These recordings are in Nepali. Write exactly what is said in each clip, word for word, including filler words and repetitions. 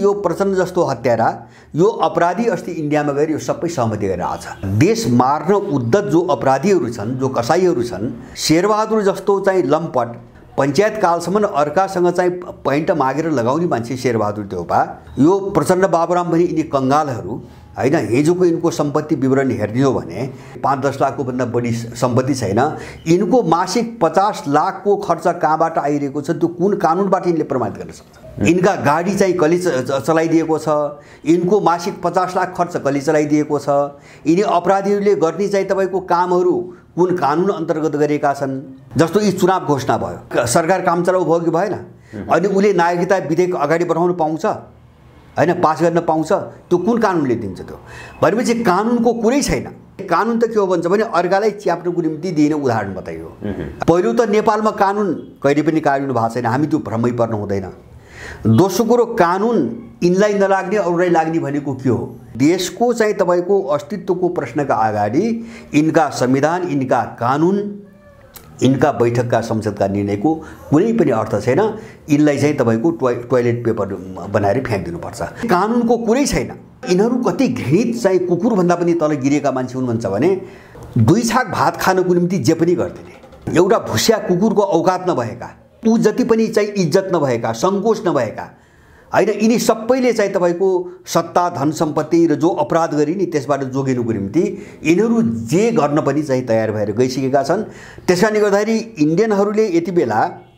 यो प्रचण्ड जस्तो हत्यारा यो अपराधी अस्ति इन्डियामा गएर यो सबै सहमति गरेर आछ। देश मार्न उद्धत जो अपराधीहरू छन्, जो कसाईहरू छन्, शेरबहादुर जस्तो चाहिँ लम्पट पञ्चायत कालसम्म अर्कासँग चाहिँ पैन्ट मागेर लगाउने मान्छे शेरबहादुर देउपा, यो प्रचण्ड बाबुराम भने यिनी कङ्गालहरू हैन। हिजोको यिनको सम्पत्ति विवरण हेर्ने हो भने पाँच दस लाखको भन्दा बढी सम्पत्ति छैन। यिनको मासिक पचास लाखको खर्च कहाँबाट आइरहेको छ त्यो कुन कानुनबाट यिनले प्रमाणित गर्न सक्छ? यिनका गाडी चाहिँ कसले चलाइदिएको छ? यिनको मासिक पचास लाख खर्च कसले चलाइदिएको छ? यिनी अपराधीहरूले गर्ने चाहिँ तपाईँको कामहरू कुन कानुन अन्तर्गत गरेका छन्? जस्तो यी चुनाव घोषणा भयो, सरकार काम चलाउ भयो कि भएन? अनि उसले नागरिकता विधेयक अगाडि बढाउन पाउँछ हैन, पास गर्न पाउँछ? त्यो कुन कानुनले दिन्छ? त्यो भनेपछि कानुनको कुरै छैन। कानुन त के हो भन्छ भने अर्कालाई च्याप्नुको निम्ति दिने उदाहरण बताइयो। पहिलो त नेपालमा कानुन कहिले पनि कार्यान्वयन भएको छैन, हामी त्यो भ्रमै पर्नु हुँदैन। दोस्रो कुरो, कानुन यिनलाई नलाग्ने अरूलाई लाग्ने भनेको के हो? देशको चाहिँ तपाईँको अस्तित्वको प्रश्नका अगाडि यिनका संविधान, यिनका कानुन, यिनका बैठकका संसदका निर्णयको कुनै पनि अर्थ छैन। यिनलाई चाहिँ तपाईँको टोय टोयलेट पेपर बनाएर फ्याँकिदिनुपर्छ। कानुनको कुरै छैन। यिनीहरू कति घृणित चाहिँ कुकुरभन्दा पनि तल गिरेका मान्छे हुनुहुन्छ भने दुई छाक भात खानको निम्ति जे पनि गर्दिने, एउटा भुस्या कुकुरको औकात नभएका, ऊ जति पनि चाहिँ इज्जत नभएका, सङ्कोच नभएका हैन, यिनी सबैले चाहिँ तपाईँको सत्ता, धन सम्पत्ति र जो अपराध गरी नि त्यसबाट जोगिनुको निम्ति यिनीहरू जे गर्न पनि चाहिँ तयार भएर गइसकेका छन्। त्यस कारणले गर्दाखेरि इन्डियनहरूले यति बेला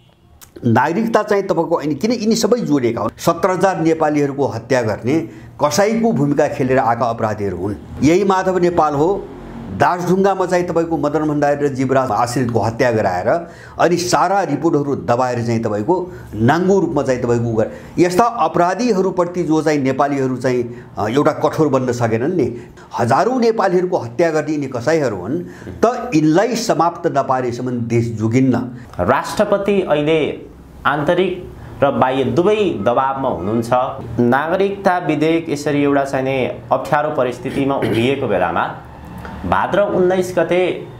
नागरिकता चाहिँ तपाईँको किन यिनी सबै जोडिएका हुन्। सत्र हजार नेपालीहरूको हत्या गर्ने कसाईको भूमिका खेलेर आएका अपराधीहरू हुन्। यही माधव नेपाल हो, दासढुङ्गामा चाहिँ तपाईँको मदन भण्डारी र जीवराज आश्रितको हत्या गराएर अनि सारा रिपोर्टहरू दबाएर चाहिँ तपाईँको नाङ्गो रूपमा चाहिँ तपाईँको गरे यस्ता अपराधीहरूप्रति जो चाहिँ नेपालीहरू चाहिँ एउटा कठोर बन्न सकेनन् नि। हजारौँ नेपालीहरूको हत्या गर्ने यिनी कसाईहरू हुन्। त यिनलाई समाप्त नपारेसम्म देश जोगिन्न। राष्ट्रपति अहिले आन्तरिक र बाह्य दुवै दबावमा हुनुहुन्छ। नागरिकता विधेयक यसरी एउटा चाहिँ अप्ठ्यारो परिस्थितिमा उभिएको बेलामा भाद्र उन्नाइस गते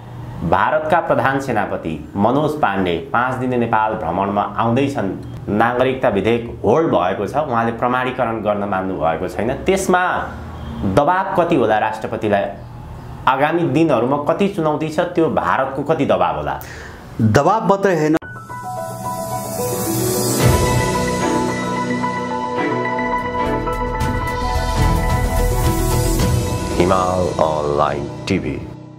भारतका प्रधान सेनापति मनोज पाण्डे पाँच दिने नेपाल भ्रमणमा आउँदैछन्। नागरिकता विधेयक होल्ड भएको छ, उहाँले प्रमाणीकरण गर्न मान्नु भएको छैन। त्यसमा दबाब कति होला राष्ट्रपतिलाई? आगामी दिनहरूमा कति चुनौती छ, त्यो भारतको कति दबाब होला? दबाब मात्रै होइन, हिमाल अनलाइन टिभी।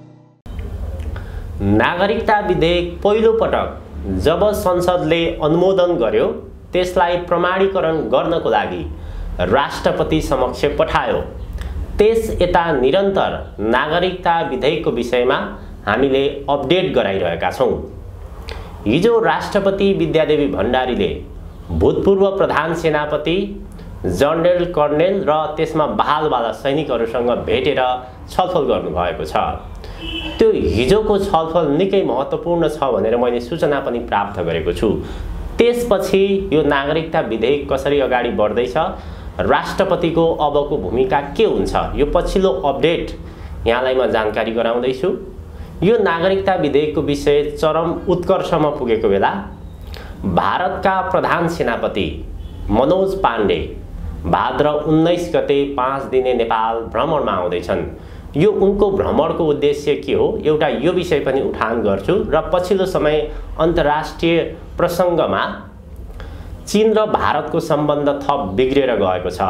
नागरिकता विधेयक पहिलो पटक जब संसदले अनुमोदन गर्यो त्यसलाई प्रमाणीकरण गर्नको लागि राष्ट्रपति समक्ष पठायो। त्यस यता निरन्तर नागरिकता विधेयकको विषयमा हामीले अपडेट गराइरहेका छौँ। हिजो राष्ट्रपति विद्यादेवी भण्डारीले भूतपूर्व प्रधान सेनापति, जनरल कर्नेल र त्यसमा बहालवाला सैनिकहरूसँग भेटेर छलफल गर्नुभएको छ। त्यो हिजोको छलफल निकै महत्त्वपूर्ण छ भनेर मैले सूचना पनि प्राप्त गरेको छु। त्यसपछि यो नागरिकता विधेयक कसरी अगाडि बढ्दैछ, राष्ट्रपतिको अबको भूमिका के हुन्छ, यो पछिल्लो अपडेट यहाँलाई म जानकारी गराउँदैछु। यो नागरिकता विधेयकको विषय चरम उत्कर्षमा पुगेको बेला भारतका प्रधान सेनापति मनोज पाण्डे भाद्र उन्नाइस गते पाँच दिने नेपाल भ्रमणमा आउँदैछन्। यो उनको भ्रमणको उद्देश्य के हो, एउटा यो विषय पनि उठान गर्छु र पछिल्लो समय अन्तर्राष्ट्रिय प्रसङ्गमा चीन र भारतको सम्बन्ध थप बिग्रेर गएको छ।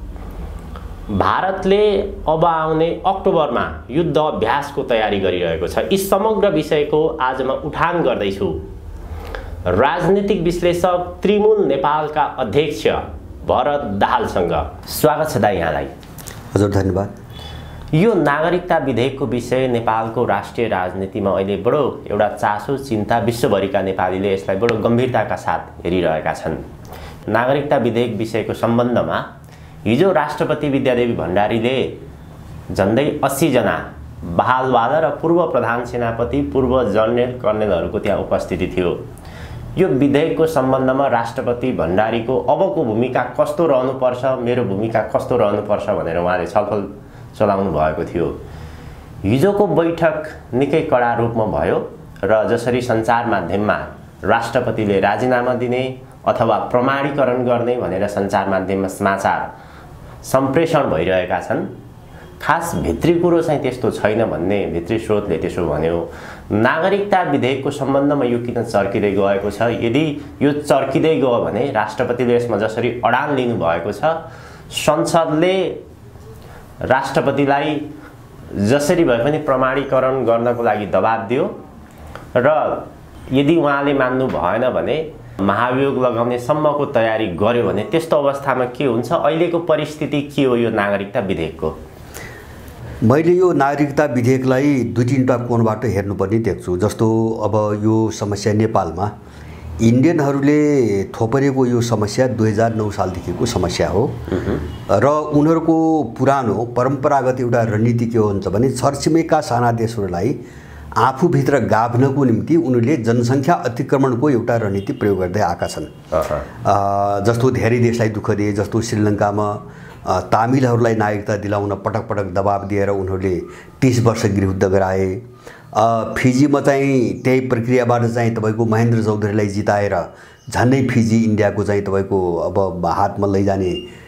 भारतले अब आउने अक्टोबरमा युद्ध अभ्यासको तयारी गरिरहेको छ। यी समग्र विषयको आज म उठान गर्दैछु। राजनीतिक विश्लेषक त्रिमूल नेपालका अध्यक्ष भरत दाहालसँग स्वागत छ दाइ यहाँलाई। हजुर धन्यवाद। यो नागरिकता विधेयकको विषय नेपालको राष्ट्रिय राजनीतिमा अहिले बडो एउटा चासो, चिन्ता, विश्वभरिका नेपालीले यसलाई बडो गम्भीरताका साथ हेरिरहेका छन्। नागरिकता विधेयक विषयको सम्बन्धमा हिजो राष्ट्रपति विद्यादेवी भण्डारीले झन्डै अस्सी जना बहालवाला र पूर्व प्रधान सेनापति, पूर्व जनरल कर्नेलहरूको त्यहाँ उपस्थिति थियो। यो विधेयकको सम्बन्धमा राष्ट्रपति भण्डारीको अबको भूमिका कस्तो रहनुपर्छ, मेरो भूमिका कस्तो रहनुपर्छ भनेर उहाँले छलफल चलाउनु भएको थियो। हिजोको बैठक निकै कडा रूपमा भयो र जसरी सञ्चार माध्यममा राष्ट्रपतिले राजीनामा दिने, अथवा प्रमाणीकरण गर्ने भनेर सञ्चार माध्यममा समाचार सम्प्रेषण भइरहेका छन्। खास भित्री कुरो चाहिँ त्यस्तो छैन भन्ने भित्री स्रोतले त्यसो भन्यो। नागरिकता विधेयकको सम्बन्धमा यो किन चर्किँदै गएको छ? यदि यो चर्किँदै गयो भने राष्ट्रपतिले यसमा जसरी अडान लिनुभएको छ, संसदले राष्ट्रपतिलाई जसरी भए पनि प्रमाणीकरण गर्नको लागि दबाब दियो र यदि उहाँले मान्नु भएन भने महाभियोग लगाउने सम्मको तयारी गर्यो भने त्यस्तो अवस्थामा के हुन्छ? अहिलेको परिस्थिति के हो यो नागरिकता विधेयकको? मैले यो नागरिकता विधेयकलाई दुई तीनवटा कोणबाट हेर्नुपर्ने देख्छु। जस्तो अब यो समस्या नेपालमा इन्डियनहरूले थोपरेको यो समस्या दुई हजार नौ सालदेखिको समस्या हो र उनीहरूको पुरानो परम्परागत एउटा रणनीति के हुन्छ भने छरछिमेकका साना देशहरूलाई आफूभित्र गाभ्नको निम्ति उनीहरूले जनसङ्ख्या अतिक्रमणको एउटा रणनीति प्रयोग गर्दै आएका छन्। जस्तो धेरै देशलाई दुःख दिए, जस्तो श्रीलङ्कामा तामिलहरूलाई नागरिकता दिलाउन पटक पटक दबाब दिएर उनीहरूले तीस वर्ष गृहयुद्ध गराए। फिजीमा चाहिँ त्यही प्रक्रियाबाट चाहिँ तपाईँको महेन्द्र चौधरीलाई जिताएर झन्डै फिजी इन्डियाको चाहिँ तपाईँको अब हातमा लैजाने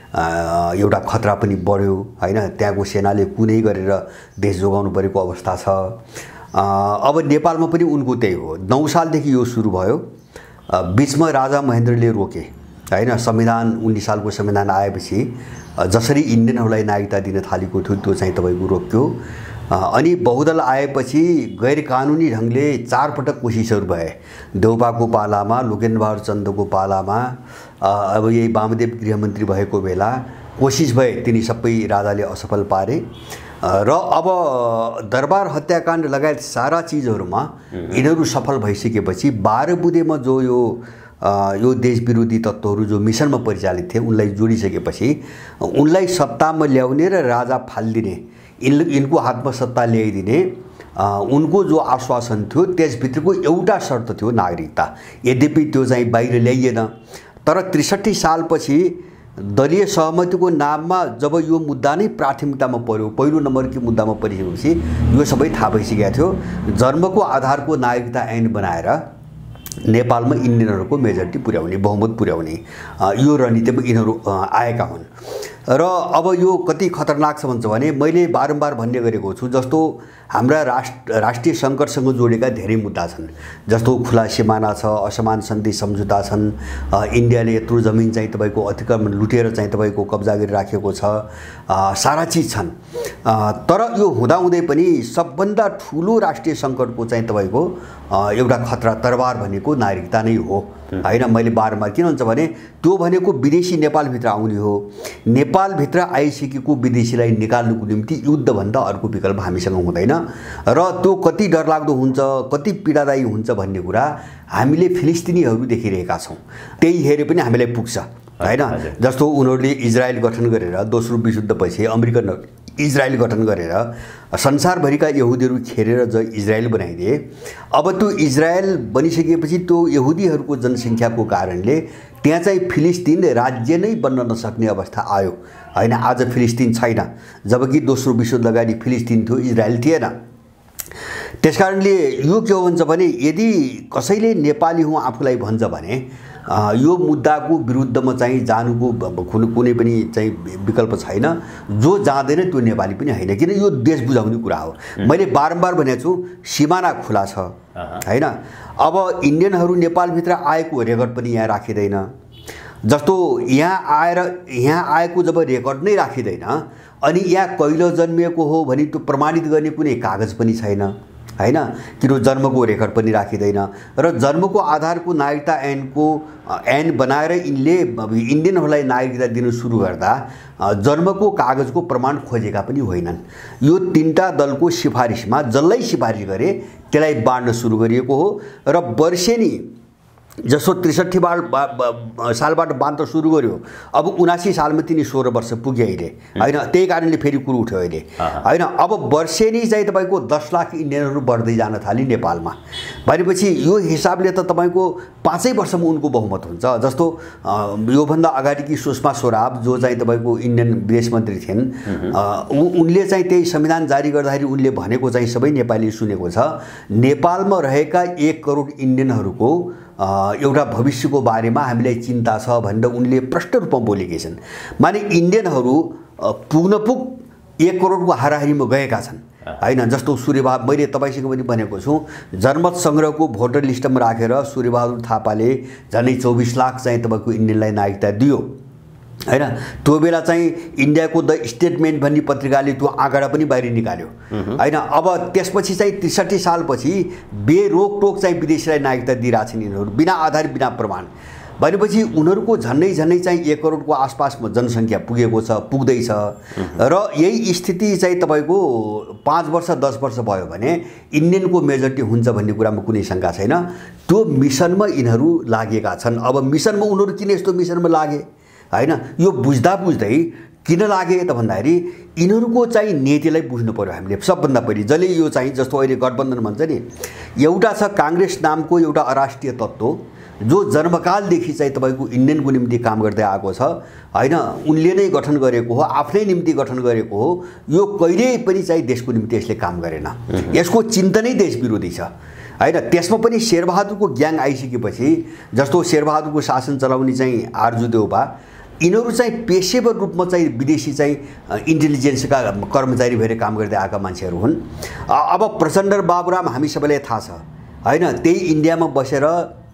एउटा खतरा पनि बढ्यो हैन। त्यहाँको सेनाले कुनै गरेर देश जोगाउनु परेको अवस्था छ। अब नेपालमा पनि उनको त्यही हो। नौ सालदेखि यो सुरु भयो। बिचमा राजा महेन्द्रले रोके हैन। संविधान उन्नाइस सालको संविधान आएपछि जसरी इन्डियनहरूलाई नागरिकता दिन थालेको थियो त्यो चाहिँ तपाईँको रोक्यो। अनि बहुदल आएपछि गैर कानुनी ढङ्गले चारपटक कोसिसहरू भए। देउपाको पालामा, लोकेन्द्रबहादुर चन्दको पालामा, अब यही वामदेव गृहमन्त्री भएको बेला कोसिस भए, तिनी सबै राजाले असफल पारे। र अब दरबार हत्याकाण्ड लगायत सारा चिजहरूमा यिनीहरू सफल भइसकेपछि बाह्र बुँदेमा जो यो यो देश विरोधी तत्त्वहरू जो मिसनमा परिचालित थिए उनलाई जोडिसकेपछि उनलाई सत्तामा ल्याउने र राजा फालिदिने, इन यिनको हातमा सत्ता ल्याइदिने उनको जो आश्वासन थियो त्यसभित्रको एउटा शर्त थियो नागरिकता। यद्यपि त्यो चाहिँ बाहिर ल्याइएन। तर त्रिसठी सालपछि दलीय सहमतिको नाममा जब यो मुद्दा नै प्राथमिकतामा पर्यो, पहिलो नम्बरको मुद्दामा परिसकेपछि यो सबै थाहा भइसकेको थियो। जन्मको आधारको नागरिकता ऐन बनाएर नेपालमा इन्डियनहरूको मेजोरिटी पुर्याउने, बहुमत पुर्याउने यो रणनीतिमा यिनीहरू आएका हुन्। र अब यो कति खतरनाक छ भन्छ भने मैले बारम्बार भन्ने गरेको छु, जस्तो हाम्रा राष्ट्र राष्ट्रिय सङ्कटसँग जोडेका धेरै मुद्दा छन्। जस्तो खुला सिमाना छ, असमान सन्धि सम्झौता छन्, इन्डियाले यत्रो जमिन चाहिँ तपाईँको अतिक्रमण लुटेर चाहिँ तपाईँको कब्जा गरिराखेको छ, सारा चिज छन्। तर यो हुँदाहुँदै पनि सबभन्दा ठुलो राष्ट्रिय सङ्कटको चाहिँ तपाईँको एउटा खतरा तरबार भनेको नागरिकता नै हो हैन। मैले बारम्बार किन भन्छ भने त्यो भनेको विदेशी नेपालभित्र आउने हो। नेपालभित्र आइसकेको विदेशीलाई निकाल्नुको निम्ति युद्धभन्दा अर्को विकल्प हामीसँग हुँदैन। र त्यो कति डरलाग्दो हुन्छ, कति पीडादायी हुन्छ भन्ने कुरा हामीले फिलिस्तिनीहरू देखिरहेका छौँ। त्यही हेरे पनि हामीलाई पुग्छ हैन। जस्तो उनीहरूले इजरायल गठन गरेर दोस्रो विश्वयुद्धपछि अमेरिकन इजरायल गठन गरेर संसारभरिका यहुदीहरू खेरेर ज इजरायल बनाइदिए। अब त्यो इजरायल बनिसकेपछि त्यो यहुदीहरूको जनसङ्ख्याको कारणले त्यहाँ चाहिँ फिलिस्तिन राज्य नै बन्न नसक्ने अवस्था आयो हैन। आज फिलिस्तिन छैन, जबकि दोस्रो विश्वयुद्ध अगाडि फिलिस्तिन थियो, इजरायल थिएन। त्यसकारणले यो के हो भन्छ भने यदि कसैले नेपाली हुँ आफूलाई भन्छ भने यो मुद्दाको विरुद्धमा चाहिँ जानुको कुनै पनि चाहिँ विकल्प छैन। जो जाँदैन त्यो नेपाली पनि होइन, किन यो देश बुझाउने कुरा हो। मैले बारम्बार भनेको छु सिमाना खुला छ हैन। अब इन्डियनहरू नेपालभित्र आएको रेकर्ड पनि यहाँ राखिँदैन। जस्तो यहाँ आएर यहाँ आएको जब रेकर्ड नै राखिँदैन अनि यहाँ कहिले जन्मिएको हो भने त्यो प्रमाणित गर्ने कुनै कागज पनि छैन हैन। किन जन्मको रेकर्ड पनि राखिँदैन। र जन्मको आधारको नागरिकता ऐनको ऐन बनाएर यिनले इन्डियनहरूलाई नागरिकता दिन सुरु गर्दा जन्मको कागजको प्रमाण खोजेका पनि होइनन्। यो तीनटा दलको सिफारिसमा जसलाई सिफारिस गरे त्यसलाई बाँड्न सुरु गरिएको हो। र वर्षेनी जसो त्रिसठी बाल सालबाट बाँड्न सुरु गर्यो, अब उनासी सालमा तिनी सोह्र वर्ष पुगे अहिले हैन। त्यही कारणले फेरि कुरो उठ्यो अहिले हैन। अब वर्षेनी चाहिँ तपाईँको दस लाख इन्डियनहरू बढ्दै जान थाले नेपालमा भनेपछि यो हिसाबले त तपाईँको पाँचै वर्षमा उनको बहुमत हुन्छ। जस्तो योभन्दा अगाडिकी सुषमा स्वराज जो चाहिँ तपाईँको इन्डियन विदेश मन्त्री थिइन्, उनले चाहिँ त्यही संविधान जारी गर्दाखेरि उनले भनेको चाहिँ सबै नेपालीले सुनेको छ, नेपालमा रहेका एक करोड इन्डियनहरूको एउटा भविष्यको बारेमा हामीलाई चिन्ता छ भनेर उनले प्रष्ट रूपमा बोलेकी छन्। माने इन्डियनहरू पुग्न पुग एक करोडको हाराहारीमा गएका छन् हैन। जस्तो सूर्यबहादुर, मैले तपाईसँग पनि भनेको छु, जनमत सङ्ग्रहको भोटर लिस्टमा राखेर सूर्यबहादुर थापाले झन्डै चौबिस लाख चाहिँ तपाईँको इन्डियनलाई नागरिकता दियो हैन। त्यो बेला चाहिँ इन्डियाको द स्टेटमेन्ट भन्ने पत्रिकाले त्यो आँकडा पनि बाहिर निकाल्यो हैन। अब त्यसपछि चाहिँ त्रिसठी सालपछि बेरोकटोक चाहिँ विदेशीलाई नागरिकता दिइरहेछन् यिनीहरू, बिना आधार बिना प्रमाण। भनेपछि उनीहरूको झन्डै झन्डै चाहिँ एक करोडको आसपासमा जनसङ्ख्या पुगेको छ, पुग्दैछ। र यही स्थिति चाहिँ तपाईँको पाँच वर्ष दस वर्ष भयो भने इन्डियनको मेजोरिटी हुन्छ भन्ने कुरामा कुनै शङ्का छैन। त्यो मिसनमा यिनीहरू लागेका छन्। अब मिसनमा उनीहरू किन यस्तो मिसनमा लागे हैन, यो बुझ्दा बुझ्दै किन लागे त भन्दाखेरि यिनीहरूको चाहिँ नीतिलाई बुझ्नु पर्यो हामीले सबभन्दा पहिले। जसले यो चाहिँ जस्तो अहिले गठबन्धन भन्छ नि, एउटा छ काङ्ग्रेस नामको एउटा अराष्ट्रिय तत्त्व जो जन्मकालदेखि चाहिँ तपाईँको इन्डियनको निम्ति काम गर्दै आएको छ हैन। उनले नै गठन गरेको हो, आफ्नै निम्ति गठन गरेको हो। यो कहिल्यै पनि चाहिँ देशको निम्ति यसले काम गरेन, यसको चिन्तनै देश विरोधी छ हैन। त्यसमा पनि शेरबहादुरको ग्याङ आइसकेपछि, जस्तो शेरबहादुरको शासन चलाउने चाहिँ आरजु देउपा, यिनीहरू चाहिँ पेशेवर रूपमा चाहिँ विदेशी चाहिँ इन्टेलिजेन्सका कर्मचारी भएर काम गर्दै आएका मान्छेहरू हुन्। अब प्रचण्ड र बाबुराम हामी सबैलाई थाहा छ हैन, त्यही इन्डियामा बसेर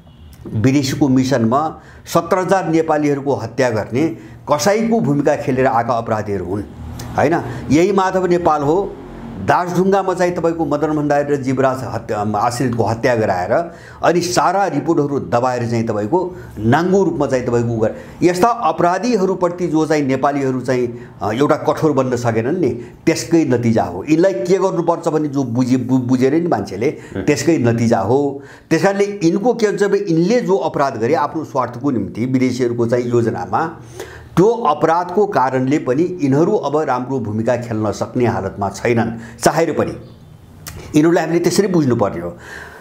विदेशीको मिसनमा सत्र हजार नेपालीहरूको हत्या गर्ने कसाईको भूमिका खेलेर आएका अपराधीहरू हुन् हैन। यही माधव नेपाल हो, दासढुङ्गामा चाहिँ तपाईँको मदन भण्डारी र जीवराज हत्या आश्रितको हत्या गराएर अनि सारा रिपोर्टहरू दबाएर चाहिँ तपाईँको नाङ्गो रूपमा चाहिँ तपाईँको गरे। यस्ता अपराधीहरूप्रति जो चाहिँ नेपालीहरू चाहिँ एउटा कठोर बन्न सकेनन् नि, त्यसकै नतिजा हो। यिनलाई के गर्नुपर्छ भन्ने जो बुझे बुझेर नि मान्छेले, त्यसकै नतिजा हो। त्यस कारणले यिनको के हुन्छ भने यिनले जो अपराध गरे आफ्नो स्वार्थको निम्ति विदेशीहरूको चाहिँ योजनामा, त्यो अपराधको कारणले पनि यिनीहरू अब राम्रो भूमिका खेल्न सक्ने हालतमा छैनन् चाहेर पनि। यिनीहरूलाई हामीले त्यसरी बुझ्नु पर्यो।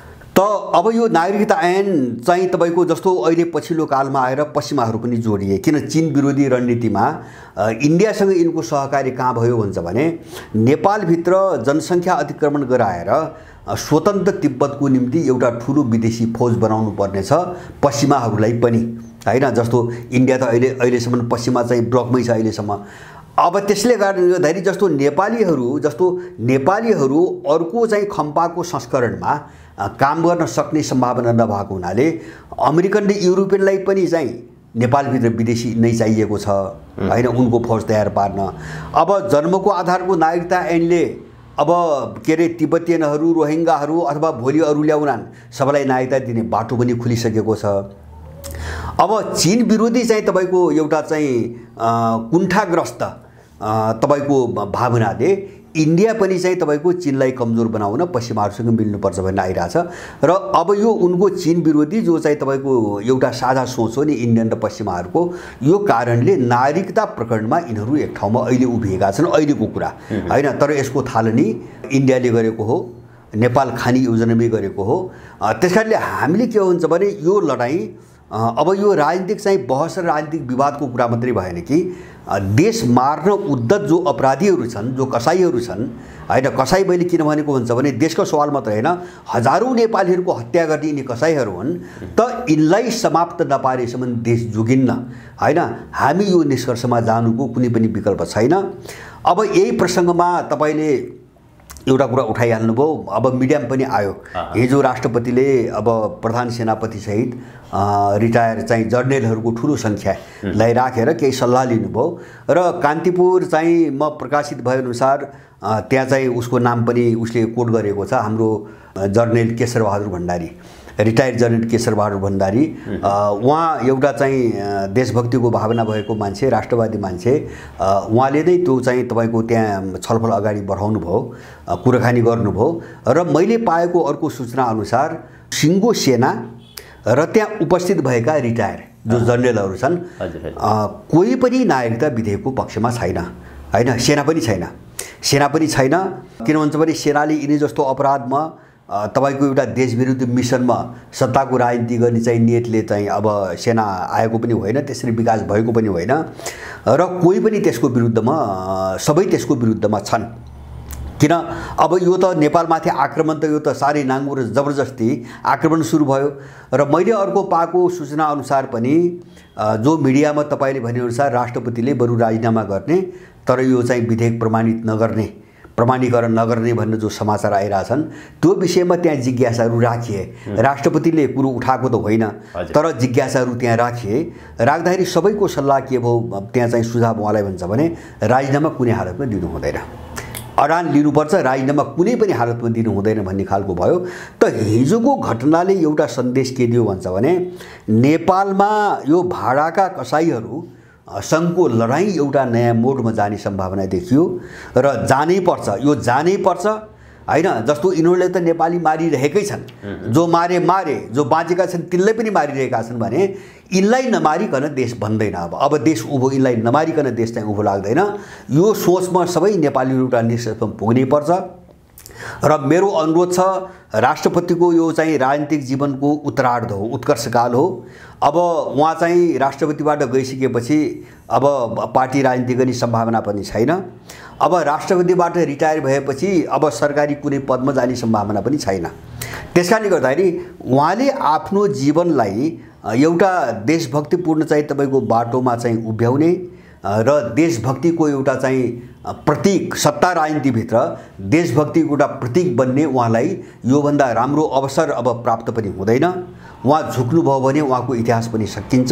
त अब यो नागरिकता ऐन चाहिँ तपाईँको जस्तो अहिले पछिल्लो कालमा आएर पश्चिमाहरू पनि जोडिए, किन चीन विरोधी रणनीतिमा इन्डियासँग यिनको सहकारी कहाँ भयो भन्छ भने नेपालभित्र जनसङ्ख्या अतिक्रमण गराएर स्वतन्त्र तिब्बतको निम्ति एउटा ठुलो विदेशी फौज बनाउनु पर्नेछ पश्चिमाहरूलाई पनि हैन। जस्तो इन्डिया त अहिले अहिलेसम्म पश्चिमा चाहिँ ब्लकमै छ अहिलेसम्म। अब त्यसले कारणले गर्दाखेरि जस्तो नेपालीहरू जस्तो नेपालीहरू अर्को चाहिँ खम्पाको संस्करणमा काम गर्न सक्ने सम्भावना नभएको हुनाले अमेरिकन र युरोपियनलाई पनि चाहिँ नेपालभित्र विदेशी नै चाहिएको छ हैन, उनको फौज तयार पार्न। अब जन्मको आधारको नागरिकता ऐनले अब के अरे तिब्बतीयनहरू, रोहिङ्गाहरू अथवा भोलि अरू ल्याउनान् सबैलाई नागरिकता दिने बाटो पनि खुलिसकेको छ। अब चीन विरोधी चाहिँ तपाईँको एउटा चाहिँ कुण्ठाग्रस्त तपाईँको भावनाले इन्डिया पनि चाहिँ तपाईँको चीनलाई कमजोर बनाउन पश्चिमाहरूसँग मिल्नुपर्छ भन्ने आइरहेछ। र अब यो उनको चीन विरोधी जो चाहिँ तपाईँको एउटा साझा सोच हो नि इन्डियन र पश्चिमाहरूको, यो कारणले नागरिकता प्रकरणमा यिनीहरू एक ठाउँमा अहिले उभिएका छन् अहिलेको कुरा हैन। तर यसको थालनी इन्डियाले गरेको हो, नेपाल खानी योजनामै गरेको हो। त्यस कारणले हामीले के हुन्छ भने यो लडाईँ अब यो राजनीतिक चाहिँ बहस र राजनीतिक विवादको कुरा मात्रै भएन कि देश मार्न उद्धत जो अपराधीहरू छन्, जो कसाईहरू छन् हैन। कसाई मैले किन भनेको भन्छ भने देशको सवाल मात्र होइन, हजारौँ नेपालीहरूको हत्या गर्ने यिनी कसाईहरू हुन्। त यिनलाई समाप्त नपारेसम्म देश जोगिन्न हैन। हामी यो निष्कर्षमा जानुको कुनै पनि विकल्प छैन। अब यही प्रसङ्गमा तपाईँले एउटा कुरा उठाइहाल्नुभयो, अब मिडियामा पनि आयो। हिजो राष्ट्रपतिले अब प्रधान सेनापति सहित रिटायर चाहिँ जर्नेलहरूको ठुलो सङ्ख्यालाई राखेर केही सल्लाह लिनुभयो र कान्तिपुर चाहिँ म प्रकाशित भएअनुसार त्यहाँ चाहिँ उसको नाम पनि उसले कोट गरेको छ, हाम्रो general Kesharbahadur Bhandari, retired general Kesharbahadur Bhandari. उहाँ एउटा चाहिँ देशभक्तिको भावना भएको मान्छे, राष्ट्रवादी मान्छे। उहाँले नै त्यो चाहिँ तपाईँको त्यहाँ छलफल अगाडि बढाउनु भयो, कुराकानी गर्नुभयो। र मैले पाएको अर्को सूचना अनुसार सिङ्गो सेना र त्यहाँ उपस्थित भएका रिटायर जो जर्नेलहरू छन् कोही पनि नागरिकता विधेयकको पक्षमा छैन हैन। सेना पनि छैन, सेना पनि छैन। किन भन्छ भने सेनाले यिनी जस्तो अपराधमा तपाईको एउटा देशविरुद्ध मिसनमा सत्ताको राजनीति गर्ने चाहिँ नियतले चाहिँ अब सेना आएको पनि होइन, त्यसरी विकास भएको पनि होइन र कोही पनि त्यसको विरुद्धमा, सबै त्यसको विरुद्धमा छन्। किन अब यो त नेपालमाथि आक्रमण त यो त साह्रै नाङ्गो र जबरजस्ती आक्रमण सुरु भयो र मैले अर्को पाएको सूचना अनुसार पनि जो मिडियामा तपाईँले भनेअनुसार राष्ट्रपतिले बरु राजीनामा गर्ने तर यो चाहिँ विधेयक प्रमाणित नगर्ने प्रमाणीकरण नगर्ने भन्ने जो समाचार आइरहेछन् त्यो विषयमा त्यहाँ जिज्ञासाहरू राखिए। राष्ट्रपतिले कुरो उठाएको त होइन तर जिज्ञासाहरू त्यहाँ राखिए। राख्दाखेरि सबैको सल्लाह के भयो त्यहाँ चाहिँ सुझाव उहाँलाई भन्छ भने राजीनामा कुनै हालतमा दिनु हुँदैन, अडान लिनुपर्छ, राजीनामा कुनै पनि हालतमा दिनु हुँदैन भन्ने खालको भयो। त हिजोको घटनाले एउटा सन्देश के दियो भन्छ भने नेपालमा यो भाडाका कसाईहरू सँगको लडाईँ एउटा नयाँ मोडमा जाने सम्भावना देखियो र जानै पर्छ, यो जानै पर्छ हैन। जस्तो यिनीहरूले त नेपाली मारिरहेकै छन्, जो मारे मारे जो बाँचेका छन् तिनलाई पनि मारिरहेका छन् भने यिनलाई नमारिकन देश बन्दैन। अब अब देश उभो यिनलाई नमारिकन देश चाहिँ उभो लाग्दैन। यो सोचमा सबै नेपालीहरू एउटा निष्कर्षमा पुग्नै पर्छ र मेरो अनुरोध छ राष्ट्रपतिको यो चाहिँ राजनीतिक जीवनको उत्तरार्ध हो, उत्कर्षकाल हो। अब उहाँ चाहिँ राष्ट्रपतिबाट गइसकेपछि अब पार्टी राजनीति गर्ने सम्भावना पनि छैन। अब राष्ट्रपतिबाट रिटायर भएपछि अब सरकारी कुनै पदमा जाने सम्भावना पनि छैन। त्यसकारणले गर्दाखेरि उहाँले आफ्नो जीवनलाई एउटा देशभक्तिपूर्ण चाहिँ तपाईँको बाटोमा चाहिँ उभ्याउने र देशभक्तिको एउटा चाहिँ प्रतीक, सत्ता राजनीतिभित्र देशभक्तिको एउटा प्रतीक बन्ने उहाँलाई योभन्दा राम्रो अवसर अब प्राप्त पनि हुँदैन। उहाँ झुक्नुभयो भने उहाँको इतिहास पनि सकिन्छ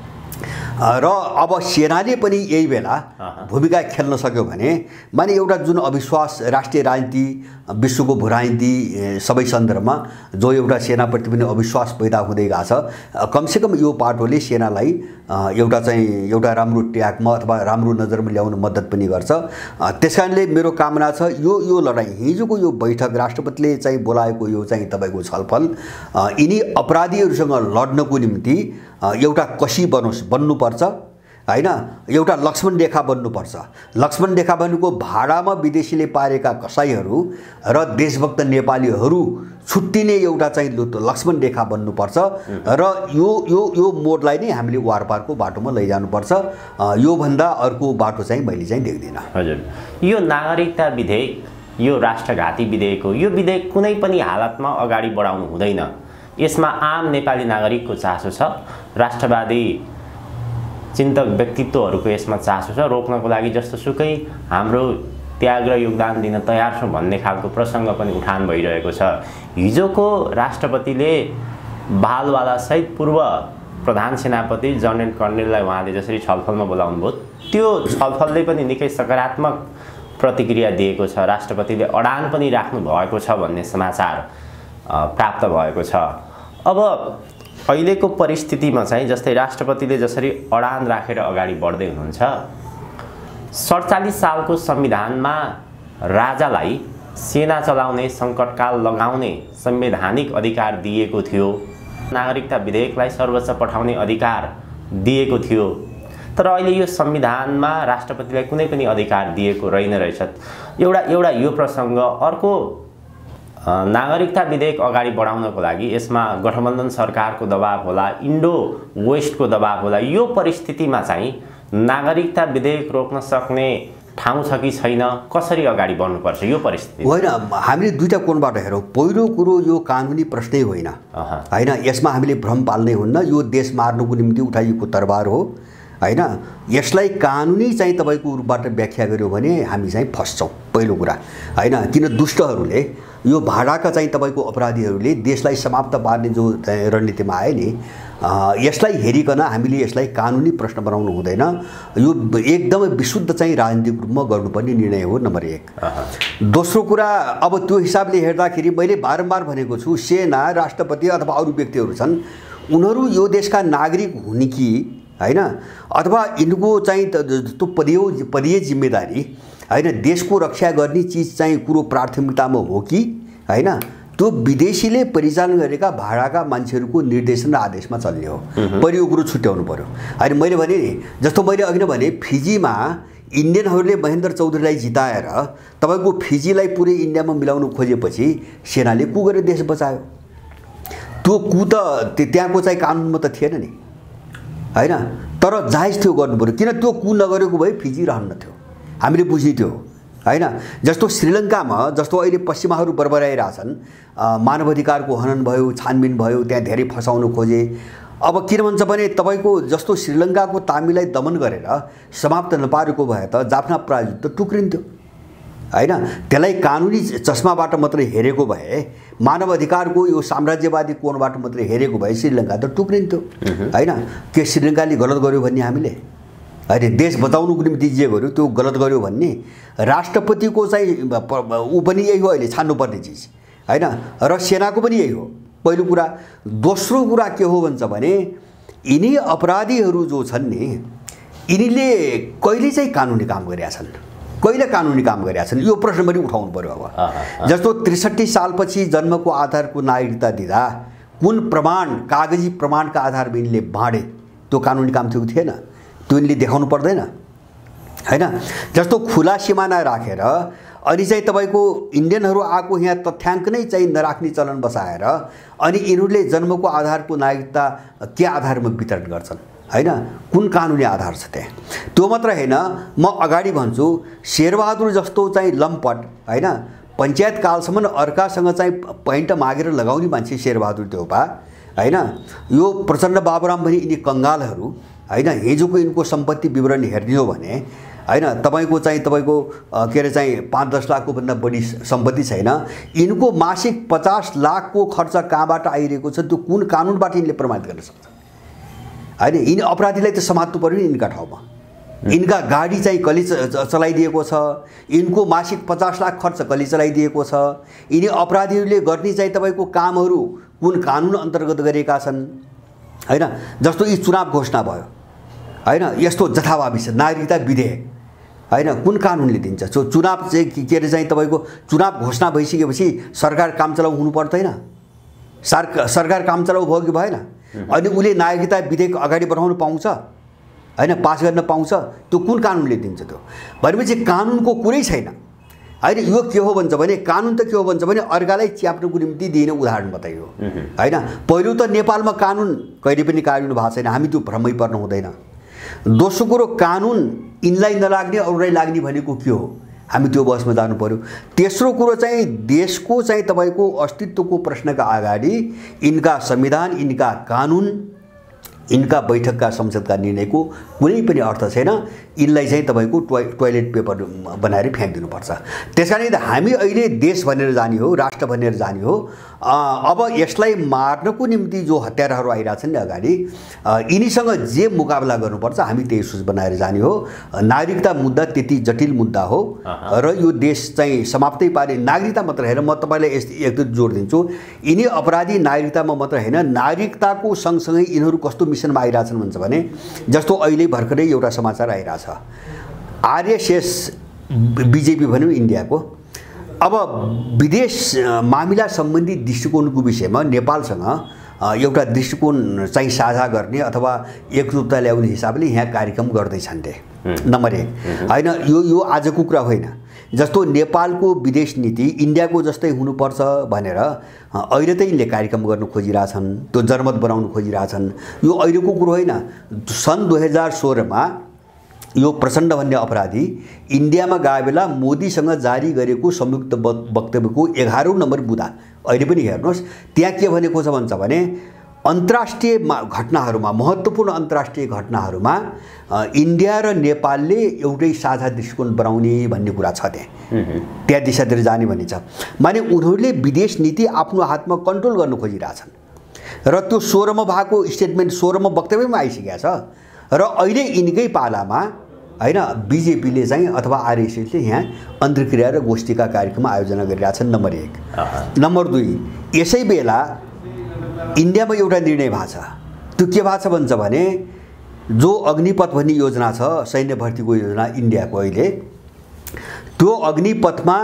र अब सेनाले पनि यही बेला भूमिका खेल्न सक्यो भने माने एउटा जुन अविश्वास राष्ट्रिय राजनीति विश्वको भूराजनीति सबै सन्दर्भमा जो एउटा सेनाप्रति पनि अविश्वास पैदा हुँदै गएको छ, कमसेकम यो पाटोले सेनालाई एउटा चाहिँ एउटा राम्रो ट्र्याकमा अथवा राम्रो नजरमा ल्याउन मद्दत पनि गर्छ। त्यसकारणले मेरो कामना छ यो यो लडाईँ हिजोको यो बैठक राष्ट्रपतिले चाहिँ बोलाएको यो चाहिँ तपाईँको छलफल यिनी अपराधीहरूसँग लड्नको निम्ति एउटा कसी बनोस् बन्नुपर्छ हैन, एउटा लक्ष्मण रेखा बन्नुपर्छ। लक्ष्मण रेखा भनेको भाडामा विदेशीले पारेका कसाईहरू र देशभक्त नेपालीहरू छुट्टिने एउटा चाहिँ लक्ष्मण रेखा बन्नुपर्छ र यो यो यो मोडलाई नै हामीले वारपारको बाटोमा लैजानुपर्छ। योभन्दा अर्को बाटो चाहिँ मैले चाहिँ देख्दिनँ। हजुर, यो नागरिकता विधेयक यो राष्ट्रघाती विधेयक हो। यो विधेयक कुनै पनि हालतमा अगाडि बढाउनु हुँदैन। यसमा आम नेपाली नागरिकको चासो छ, राष्ट्रवादी चिन्तक व्यक्तित्वहरूको यसमा चासो छ। रोक्नको लागि जस्तो सुकै हाम्रो त्याग र योगदान दिन तयार छौँ भन्ने खालको प्रसङ्ग पनि उठान भइरहेको छ। हिजोको राष्ट्रपतिले बालवाला सहित पूर्व प्रधान सेनापति जनरल कर्णेललाई उहाँले जसरी छलफलमा बोलाउनु भयो त्यो छलफलले पनि निकै सकारात्मक प्रतिक्रिया दिएको छ। राष्ट्रपतिले अडान पनि राख्नु भएको छ भन्ने समाचार प्राप्त भएको छ। अब अहिलेको परिस्थितिमा चाहिँ जस्तै राष्ट्रपतिले जसरी अडान राखेर अगाडि बढ्दै हुनुहुन्छ, सडचालीस सालको संविधानमा राजालाई सेना चलाउने सङ्कटकाल लगाउने संवैधानिक अधिकार दिएको थियो, नागरिकता विधेयकलाई सर्वोच्च पठाउने अधिकार दिएको थियो। तर अहिले यो संविधानमा राष्ट्रपतिलाई कुनै पनि अधिकार दिएको रहेन रहेछ। एउटा एउटा यो प्रसङ्ग। अर्को, नागरिकता विधेयक अगाडि बढाउनको लागि यसमा गठबन्धन सरकारको दबाब होला, इन्डो वेस्टको दबाब होला। यो परिस्थितिमा चाहिँ नागरिकता विधेयक रोक्न सक्ने ठाउँ छ कि छैन, कसरी अगाडि बढ्नुपर्छ यो परिस्थिति? होइन, हामीले दुईटा कोणबाट हेरौँ। पहिलो कुरो यो कानुनी प्रश्नै होइन हैन, यसमा हामीले भ्रम पाल्नै हुन्न। यो देश मार्नुको निम्ति उठाइएको तरबार हो हैन। यसलाई कानुनी चाहिँ तपाईँको रूपबाट व्याख्या गर्यो भने हामी चाहिँ फस्छौँ पहिलो कुरा हैन। किन दुष्टहरूले यो भाडाका चाहिँ तपाईँको अपराधीहरूले देशलाई समाप्त पार्ने जो रणनीतिमा आए नि, यसलाई हेरिकन हामीले यसलाई कानुनी प्रश्न बनाउनु हुँदैन। यो एकदमै विशुद्ध चाहिँ राजनीतिक रूपमा गर्नुपर्ने निर्णय हो, नम्बर एक। दोस्रो कुरा, अब त्यो हिसाबले हेर्दाखेरि मैले बारम्बार भनेको छु, सेना राष्ट्रपति अथवा अरू व्यक्तिहरू छन्, उनीहरू यो देशका नागरिक हुने कि हैन, अथवा यिनको चाहिँ त्यो पदीय पदीय जिम्मेदारी हैन, देशको रक्षा गर्ने चिज चाहिँ कुरो प्राथमिकतामा हो कि हैन, त्यो विदेशीले परिचालन गरेका भाडाका मान्छेहरूको निर्देशन र आदेशमा चल्ने हो। पहिलो यो कुरो छुट्याउनु पर्यो। होइन, मैले भने नि जस्तो मैले अघि नै भने फिजीमा इन्डियनहरूले महेन्द्र चौधरीलाई जिताएर तपाईँको फिजीलाई पुरै इन्डियामा मिलाउनु खोजेपछि सेनाले कु गरेर देश बचायो। त्यो कु त त्यहाँको चाहिँ कानुनमा त थिएन नि हैन, तर जायज थियो गर्नु पर्यो। किन त्यो कु नगरेको भए फिजी रहन्न थियो, हामीले बुझ्ने थियो हैन। जस्तो श्रीलङ्कामा जस्तो अहिले पश्चिमाहरू बरबराइरहेछन्, मानवाधिकारको हनन भयो, छानबिन भयो, त्यहाँ धेरै फसाउन खोजे। अब किन भन्छ भने तपाईँको जस्तो श्रीलङ्काको तामिललाई दमन गरेर समाप्त नपारेको भए त जाफना प्रायद्ध टुक्रिन्थ्यो हैन। त्यसलाई कानुनी चस्माबाट मात्रै हेरेको भए, मानव अधिकारको यो साम्राज्यवादी कोणबाट मात्रै हेरेको भए श्रीलङ्का त टुक्रिन्थ्यो हैन। के श्रीलङ्काले गलत गर्यो भन्ने हामीले होइन, देश बचाउनुको निम्ति जे गर्यो त्यो गलत गर्यो भन्ने राष्ट्रपतिको चाहिँ ऊ पनि यही हो अहिले छान्नुपर्ने चिज हैन, र सेनाको पनि यही हो पहिलो कुरा। दोस्रो कुरा के हो भन्छ भने यिनी अपराधीहरू जो छन् नि, यिनीले कहिले चाहिँ कानुनी काम गरेका छन्, कहिले कानुनी काम गरेका छन्, यो प्रश्न पनि उठाउनु पर्यो। अब जस्तो त्रिसठी सालपछि जन्मको आधारको नागरिकता दिँदा कुन प्रमाण, कागजी प्रमाणका आधारमा यिनले बाँडे, त्यो कानुनी काम थियो थिएन, त्यो यिनले देखाउनु पर्दैन हैन। जस्तो खुला सिमाना राखेर अनि चाहिँ तपाईँको इन्डियनहरू आएको यहाँ तथ्याङ्क नै चाहिँ नराख्ने चलन बसाएर अनि यिनीहरूले जन्मको आधारको नागरिकता के आधारमा वितरण गर्छन् हैन, कुन कानुनी आधार छ त्यहाँ? त्यो मात्र हैन, म अगाडि भन्छु शेरबहादुर जस्तो चाहिँ लम्पट हैन, पञ्चायत कालसम्म अर्कासँग चाहिँ पैन्ट मागेर लगाउने मान्छे शेरबहादुर देउपा हैन। यो प्रचण्ड बाबुराम भने यिनी कङ्गालहरू हैन, हिजोको यिनको सम्पत्ति विवरण हेर्ने हो भने हैन, तपाईँको चाहिँ तपाईँको के अरे चाहिँ पाँच दस लाखको भन्दा बढी सम्पत्ति छैन। यिनको मासिक पचास लाखको खर्च कहाँबाट आइरहेको छ, त्यो कुन कानुनबाट यिनले प्रमाणित गर्न सक्छ हैन। यिनी अपराधीलाई त समात्नु पर्यो नि यिनका ठाउँमा। यिनका गाडी चाहिँ कसले चलाइदिएको छ, यिनको मासिक पचास लाख खर्च कसले चलाइदिएको छ, यिनी अपराधीहरूले गर्ने चाहिँ तपाईँको कामहरू कुन कानुन अन्तर्गत गरेका छन् हैन। जस्तो यी चुनाव घोषणा भयो हैन, यस्तो जथाभावी छ नागरिकता विधेयक हैन, कुन कानुनले दिन्छ? सो चुनाव चाहिँ के अरे चाहिँ तपाईँको चुनाव घोषणा भइसकेपछि सरकार काम चलाउ हुनु पर्दैन, सरकार सरकार काम चलाउ भयो कि भएन? अनि उसले नागरिकता विधेयक अगाडि बढाउन पाउँछ हैन, पास गर्न पाउँछ, त्यो कुन कानुनले दिन्छ? त्यो भनेपछि कानुनको कुरै छैन हैन। यो के हो भन्छ भने कानुन त के हो भन्छ भने अर्कालाई च्याप्नुको निम्ति दिने उदाहरण मात्रै हो हैन। पहिलो त नेपालमा कानुन कहिले पनि कार्यान्वयन भएको छैन, हामी त्यो भ्रमै पर्नु हुँदैन। दोस्रो कुरो कानुन यिनलाई नलाग्ने अरूलाई लाग्ने भनेको के हो, हामी त्यो बहसमा जानु पर्यो। तेस्रो कुरो चाहिँ देशको चाहिँ तपाईँको अस्तित्वको प्रश्नका अगाडि यिनका संविधान, यिनका कानुन, यिनका बैठकका संसदका निर्णयको कुनै पनि अर्थ छैन। यिनलाई चाहिँ तपाईँको टोय टोयलेट पेपर बनाएर फ्याँकिदिनुपर्छ। त्यस कारण हामी अहिले देश भनेर जाने हो, राष्ट्र भनेर जाने हो। अब यसलाई मार्नको निम्ति जो हतियारहरू आइरहेछन् नि अगाडि, यिनीसँग जे मुकाबला गर्नुपर्छ हामी त्यही सोच बनाएर जाने हो। नागरिकता मुद्दा त्यति जटिल मुद्दा हो र यो देश चाहिँ समाप्तै पारे नागरिकता मात्र होइन। म तपाईँलाई एक दुई जोड दिन्छु, यिनी अपराधी नागरिकतामा मात्र होइन, नागरिकताको सँगसँगै यिनीहरू कस्तो मिसनमा आइरहेछन् भन्छ भने जस्तो अहिले भर्खरै एउटा समाचार आइरहेछ, आरएसएस बिजेपी भनौँ इन्डियाको, अब विदेश मामिला सम्बन्धी दृष्टिकोणको विषयमा नेपालसँग एउटा दृष्टिकोण चाहिँ साझा गर्ने अथवा एकरूपता ल्याउने हिसाबले यहाँ कार्यक्रम गर्दैछन् रे। नम्बर एक होइन, यो यो आजको कुरा होइन। जस्तो नेपालको विदेश नीति इन्डियाको जस्तै हुनुपर्छ भनेर अहिले त यिनले कार्यक्रम गर्न खोजिरहेछन्, त्यो जनमत बनाउन खोजिरहेछन्। यो अहिलेको कुरो होइन। सन् दुई हजार सोह्रमा यो प्रचण्ड भन्ने अपराधी इन्डियामा गए बेला मोदीसँग जारी गरेको संयुक्त वक्तव्यको एघारौँ नम्बर बुँदा अहिले पनि हेर्नुहोस्, त्यहाँ के भनेको छ भन्छ भने अन्तर्राष्ट्रिय घटनाहरूमा, महत्त्वपूर्ण अन्तर्राष्ट्रिय घटनाहरूमा इन्डिया र नेपालले एउटै साझा दृष्टिकोण बनाउने भन्ने कुरा छ। त्यहाँ त्यहाँ दिशातिर जाने भन्ने छ। माने उनीहरूले विदेश नीति आफ्नो हातमा कन्ट्रोल गर्न खोजिरहेछन् र त्यो सोह्रमा भएको स्टेटमेन्ट सोह्रमा वक्तव्यमा आइसकेको छ। र अहिले यिनकै पालामा हैन बिजेपीले चाहिँ अथवा आरएसएसले यहाँ अन्तर्क्रिया र गोष्ठीका कार्यक्रम आयोजना गरिरहेछन्। नम्बर एक। नम्बर दुई, यसै बेला इन्डियामा एउटा निर्णय भएको छ। त्यो के भएको छ भन्छ भने जो अग्निपथ भन्ने योजना छ, सैन्य भर्तीको योजना इन्डियाको, अहिले त्यो अग्निपथमा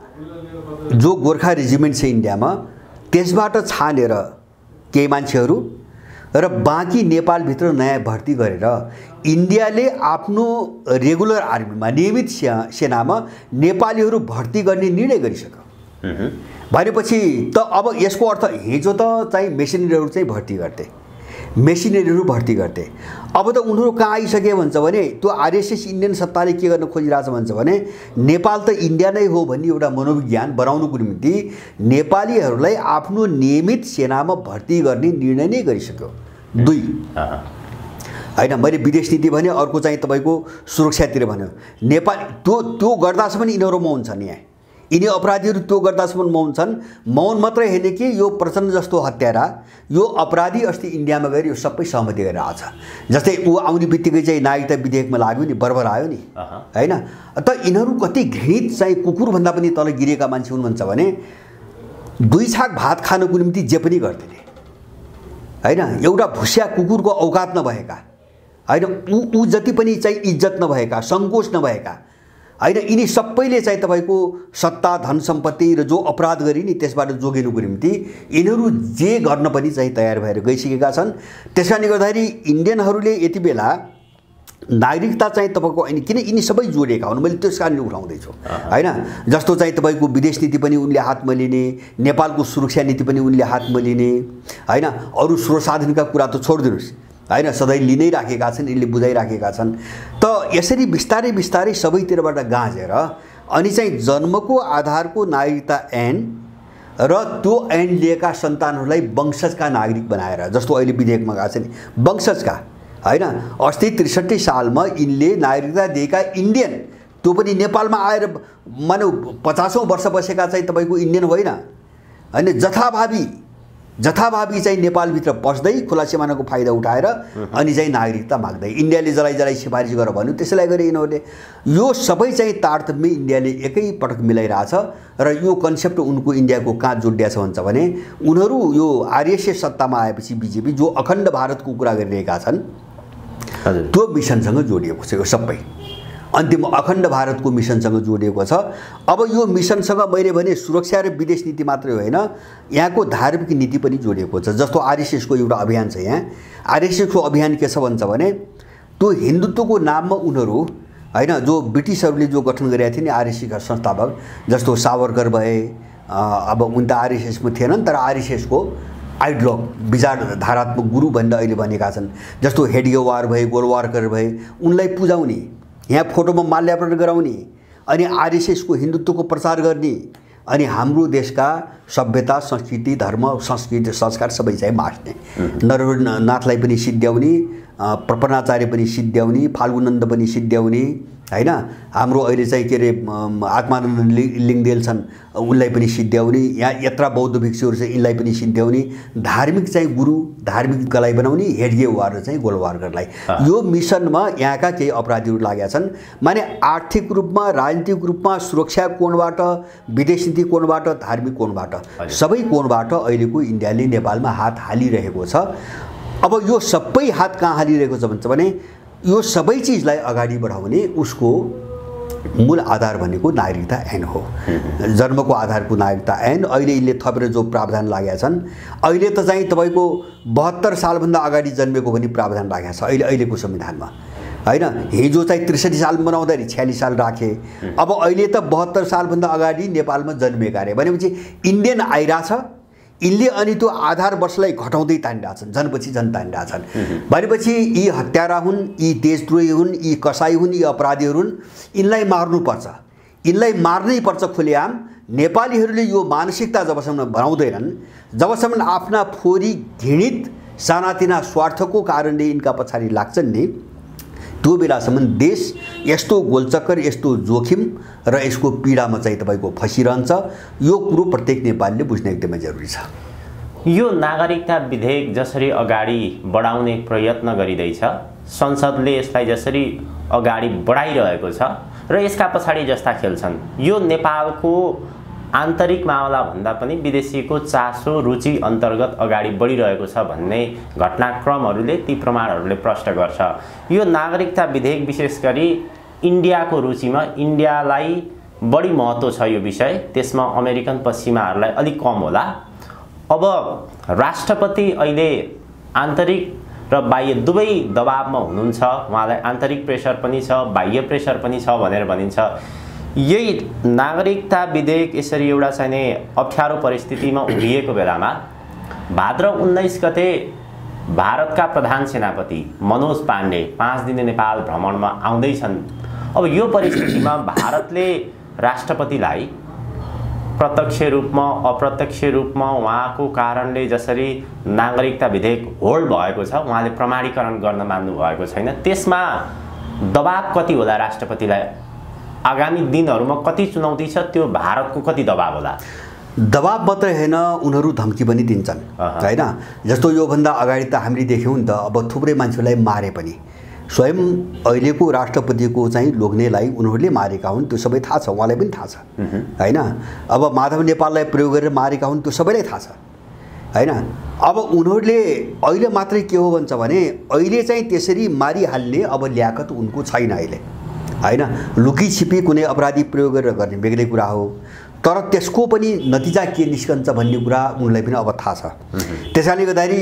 जो गोर्खा रेजिमेन्ट छ इन्डियामा त्यसबाट छानेर केही मान्छेहरू र बाँकी नेपालभित्र नयाँ भर्ती गरेर इन्डियाले आफ्नो रेगुलर आर्मीमा, नियमित सेनामा नेपालीहरू भर्ती गर्ने निर्णय गरिसक्यो। भनेपछि त अब यसको अर्थ हिजो त चाहिँ मेसिनरीहरू चाहिँ भर्ती गर्थे, मेसिनरीहरू भर्ती गर्थे। अब त उनीहरू कहाँ आइसके भन्छ भने त्यो आरएसएस इन्डियन सत्ताले के गर्न खोजिरहेछ भन्छ भने नेपाल त इन्डिया नै हो भन्ने एउटा मनोविज्ञान बनाउनुको निम्ति नेपालीहरूलाई आफ्नो नियमित सेनामा भर्ती गर्ने निर्णय नै गरिसक्यो। दुई होइन, मैले विदेश नीति भने, अर्को चाहिँ तपाईँको सुरक्षातिर भन्यो। नेपाल त्यो त्यो गर्दासम्म यिनीहरूमा हुन्छन्, यहाँ यिनी अपराधीहरू त्यो गर्दासम्म मौन छन्। मौन मात्रै होइन कि यो प्रचण्ड जस्तो हत्यारा, यो अपराधी अस्ति इन्डियामा गएर यो सबै सहमति गरेर आछ। जस्तै ऊ आउने बित्तिकै चाहिँ नागरिकता विधेयकमा लाग्यो नि, बर्बर आयो नि, होइन? त यिनीहरू कति घृणित चाहिँ कुकुरभन्दा पनि तल गिरेका मान्छे हुन् भन्छ भने दुई छाक भात खानको निम्ति जे पनि गर्थे, होइन? एउटा भुस्या कुकुरको औकात नभएका, होइन, ऊ ऊ जति पनि चाहिँ इज्जत नभएका, सङ्कोच नभएका, होइन, यिनी सबैले चाहिँ तपाईँको सत्ता धन सम्पत्ति र जो अपराध गरी नि त्यसबाट जोगिनुको निम्ति यिनीहरू जे गर्न पनि चाहिँ तयार भएर गइसकेका छन्। त्यस कारणले गर्दाखेरि इन्डियनहरूले यति बेला नागरिकता चाहिँ तपाईँको अनि किन यिनी सबै जोडिएका हुन्, मैले त्यस कारणले उठाउँदैछु, होइन? जस्तो चाहिँ तपाईँको विदेश नीति पनि उनले हातमा लिने, नेपालको सुरक्षा नीति पनि उनले हातमा लिने, होइन? अरू स्रोत साधनका कुरा त छोडिदिनुहोस्, होइन? सधैँ लिनै राखेका छन्, यसले बुझाइराखेका छन्। त यसरी बिस्तारै बिस्तारै सबैतिरबाट गाँजेर अनि चाहिँ जन्मको आधारको नागरिकता ऐन र त्यो ऐन लिएका सन्तानहरूलाई वंशजका नागरिक बनाएर, जस्तो अहिले विधेयकमा गएको छ नि वंशजका, होइन? अस्ति त्रिसठी सालमा यिनले नागरिकता दिएका इन्डियन, त्यो पनि नेपालमा आएर मानौ पचासौँ वर्ष बसेका चाहिँ तपाईँको इन्डियन होइन, होइन? जथाभावी जथाभावी चाहिँ नेपालभित्र पस्दै खुला सिमानाको फाइदा उठाएर अनि चाहिँ नागरिकता माग्दै इन्डियाले जलाई जलाई सिफारिस गर भन्यो, त्यसैलाई गरे यिनीहरूले। यो सबै चाहिँ तारतम्य इन्डियाले एकै पटक मिलाइरहेछ र यो कन्सेप्ट उनको इन्डियाको कहाँ जोडिया छ भन्छ भने उनीहरू यो आरएसएस सत्तामा आएपछि बिजेपी जो अखण्ड भारतको कुरा गरिरहेका छन् त्यो मिसनसँग जोडिएको छ। यो सबै अन्तिम अखण्ड भारतको मिसनसँग जोडिएको छ। अब यो मिसनसँग मैले भने सुरक्षा र विदेश नीति मात्रै होइन, यहाँको धार्मिक नीति पनि जोडिएको छ। जस्तो आरएसएसको एउटा अभियान छ, यहाँ आरएसएसको अभियान के छ भन्छ भने त्यो हिन्दुत्वको नाममा उनीहरू, होइन, जो ब्रिटिसहरूले जो गठन गरेका थिए नि आरएसएसका संस्थापक, जस्तो सावरकर भए, अब उन त आरएसएसमा थिएनन् तर आरएसएसको आइडलग विचारधारात्मक गुरु भनेर अहिले भनेका छन्। जस्तो हेडगेवार भए, गोलवारकर भए, उनलाई पुजाउने, यहाँ फोटोमा माल्यार्पण गराउने अनि आरएसएसको हिन्दुत्वको प्रचार गर्ने अनि हाम्रो देशका सभ्यता संस्कृति धर्म संस्कृति संस्कार सबै चाहिँ मास्ने, नरहरनाथलाई पनि सिद्ध्याउने, प्रपन्नाचार्य पनि सिद्ध्याउने, फाल्गुनन्द पनि सिद्ध्याउने, होइन? हाम्रो अहिले चाहिँ के अरे आत्मानन्द लिङ्गदेल छन्, उनलाई पनि सिद्ध्याउने, यहाँ यत्रा बौद्ध भिक्षुहरू चाहिँ यिनलाई पनि सिद्ध्याउने, धार्मिक चाहिँ गुरु धार्मिकलाई बनाउने, हेडगेवार चाहिँ गोलवारकरलाई। यो मिसनमा यहाँका केही अपराधीहरू लागेका छन्। माने आर्थिक रूपमा, राजनीतिक रूपमा, सुरक्षा कोणबाट, विदेश नीति कोणबाट, धार्मिक कोणबाट, सबै कोणबाट अहिलेको इन्डियाले नेपालमा हात हालिरहेको छ। अब यो सबै हात कहाँ हालिरहेको छ भन्छ भने यो सबै चिजलाई अगाडि बढाउने उसको मूल आधार भनेको नागरिकता ऐन हो। जन्मको आधारको नागरिकता ऐन अहिले यसले थपेर जो प्रावधान लागेका छन्, अहिले त चाहिँ तपाईँको बहत्तर सालभन्दा अगाडि जन्मेको पनि प्रावधान लागेको छ अहिले अहिलेको संविधानमा, होइन? हिजो चाहिँ त्रिसठी साल बनाउँदाखेरि छ्यालिस साल राखे, अब अहिले त बहत्तर सालभन्दा अगाडि नेपालमा जन्मेका अरे भनेपछि इन्डियन आइरहेछ, यिनले अनि त्यो आधार वर्षलाई घटाउँदै तानिरहेछन्, जनपछि झन् तानिरहेछन्। भनेपछि यी हत्यारा हुन्, यी देशद्रोही हुन्, यी कसाई हुन्, यी अपराधीहरू हुन्, यिनलाई मार्नुपर्छ, यिनलाई मार्नै पर्छ खुलेआम। नेपालीहरूले यो मानसिकता जबसम्म बनाउँदैनन्, जबसम्म आफ्ना फोरी घृणित सानातिना स्वार्थको कारणले यिनका पछाडि लाग्छन् नि, त्यो बेलासम्म देश यस्तो गोलचक्कर, यस्तो जोखिम र यसको पीडामा चाहिँ तपाईँको फसिरहन्छ। यो कुरो प्रत्येक नेपालीले बुझ्न एकदमै जरुरी छ। यो नागरिकता विधेयक जसरी अगाडि बढाउने प्रयत्न गरिँदैछ, संसदले यसलाई जसरी अगाडि बढाइरहेको छ र यसका पछाडि जस्ता खेल्छन्, यो नेपालको आन्तरिक मामला भन्दा पनि विदेशीको चासो रुचि अन्तर्गत अगाडि बढिरहेको छ भन्ने घटनाक्रमहरूले ती प्रमाणहरूले प्रष्ट गर्छ। यो नागरिकता विधेयक विशेष गरी इन्डियाको रुचिमा, इन्डियालाई बढी महत्त्व छ यो विषय, त्यसमा अमेरिकन पश्चिमाहरूलाई अलिक कम होला। अब राष्ट्रपति अहिले आन्तरिक र बाह्य दुवै दबावमा हुनुहुन्छ, उहाँलाई आन्तरिक प्रेसर पनि छ, बाह्य प्रेसर पनि छ भनेर भनिन्छ। यही नागरिकता विधेयक यसरी एउटा चाहिँ अप्ठ्यारो परिस्थितिमा उभिएको बेलामा भाद्र उन्नाइस गते भारतका प्रधान सेनापति मनोज पाण्डे पाँच दिने नेपाल भ्रमणमा आउँदैछन्। अब यो परिस्थितिमा भारतले राष्ट्रपतिलाई प्रत्यक्ष रूपमा अप्रत्यक्ष रूपमा उहाँको कारणले जसरी नागरिकता विधेयक होल्ड भएको छ उहाँले प्रमाणीकरण गर्न मान्नु भएको छैन, त्यसमा दबाब कति होला राष्ट्रपतिलाई? आगामी दिनहरूमा कति चुनौती छ, त्यो भारतको कति दबाब होला? दबाब मात्रै होइन, उनीहरू धम्की पनि दिन्छन् हैन। जस्तो योभन्दा अगाडि त हामीले देख्यौँ नि त, अब थुप्रै मान्छेलाई मारे पनि स्वयं अहिलेको राष्ट्रपतिको चाहिँ लोग्नेलाई उनीहरूले मारेका हुन्, त्यो सबै थाहा छ, उहाँलाई पनि थाहा छ हैन। अब माधव नेपाललाई प्रयोग गरेर मारेका हुन्, त्यो सबैलाई थाहा छ हैन। अब उनीहरूले अहिले मात्रै के हो भन्छ भने अहिले चाहिँ त्यसरी मारिहाल्ने अब ल्याकत उनको छैन अहिले हैन। लुकी छिपी कुनै अपराधी प्रयोग गरेर गर्ने बेग्लै कुरा हो, तर त्यसको पनि नतिजा के निस्कन्छ भन्ने कुरा उनलाई पनि अब थाहा छ। त्यसैले गर्दाखेरि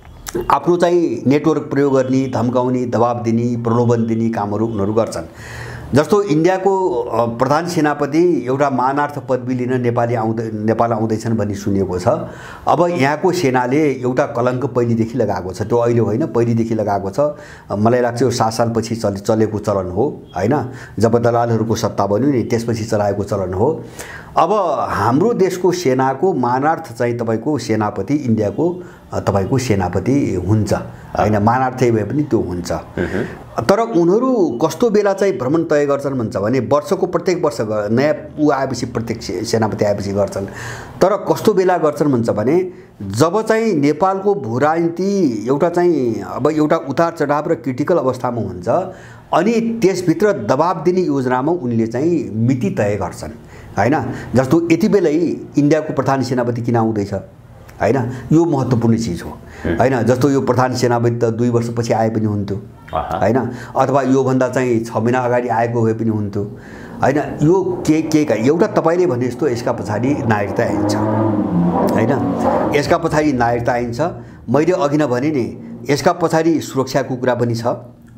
आफ्नो चाहिँ नेटवर्क प्रयोग गर्ने, धम्काउने, दबाब दिने, प्रलोभन दिने कामहरू उनीहरू गर्छन्। जस्तो इन्डियाको प्रधान सेनापति एउटा मानार्थ पदवी लिन नेपाली आउँदै नेपाल आउँदैछन् भन्ने सुनिएको छ। अब यहाँको सेनाले एउटा कलङ्क पहिलेदेखि लगाएको छ, त्यो अहिले होइन, पहिलेदेखि लगाएको छ। मलाई लाग्छ यो सात सालपछि चले चलेको चलन हो हैन। जब दलालहरूको सत्ता बन्यो नि त्यसपछि चलाएको चलन हो। अब हाम्रो देशको सेनाको मानार्थ चाहिँ तपाईँको सेनापति इन्डियाको तपाईँको सेनापति हुन्छ हैन, मानार्थै भए पनि त्यो हुन्छ। तर उनीहरू कस्तो बेला चाहिँ भ्रमण तय गर्छन् भन्छ भने वर्षको प्रत्येक वर्ष नयाँ ऊ आएपछि प्रत्येक सेनापति आएपछि गर्छन्। तर कस्तो बेला गर्छन् भन्छ भने जब चाहिँ नेपालको भूराजनीति एउटा चाहिँ अब एउटा उतार चढाव र क्रिटिकल अवस्थामा हुन्छ अनि त्यसभित्र दबाब दिने योजनामा उनले चाहिँ मिति तय गर्छन् हैन। जस्तो यति बेलै इन्डियाको प्रधान सेनापति किन आउँदैछ हैन, यो महत्त्वपूर्ण चिज हो हैन। जस्तो यो प्रधान सेनापति त दुई वर्षपछि आए पनि हुन्थ्यो हैन, अथवा योभन्दा चाहिँ छ महिना अगाडि आएको भए पनि हुन्थ्यो हैन। यो के के का एउटा तपाईँले भने जस्तो यसका पछाडि नागरिकता आइन्छ हैन, यसका पछाडि नागरिकता आइन्छ। मैले अघि नै भने नि यसका पछाडि सुरक्षाको कुरा पनि छ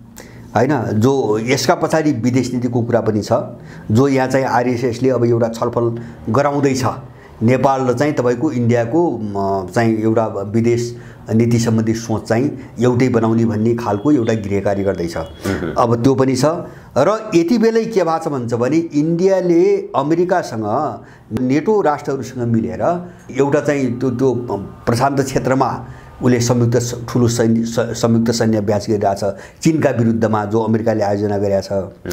हैन, जो यसका पछाडि विदेश नीतिको कुरा पनि छ, जो यहाँ चाहिँ आरएसएसले अब एउटा छलफल गराउँदैछ नेपाल र चाहिँ तपाईँको इन्डियाको चाहिँ एउटा विदेश नीति सम्बन्धी सोच चाहिँ एउटै बनाउने भन्ने खालको एउटा गृहकार्य गर्दैछ। अब त्यो पनि छ। र यति बेलै के भएको छ भन्छ भने इन्डियाले अमेरिकासँग नेटो राष्ट्रहरूसँग मिलेर एउटा चाहिँ त्यो त्यो प्रशान्त क्षेत्रमा उसले संयुक्त ठुलो सैन्य संयुक्त सैन्य अभ्यास गरिरहेछ चीनका विरुद्धमा, जो अमेरिकाले आयोजना गरेछ।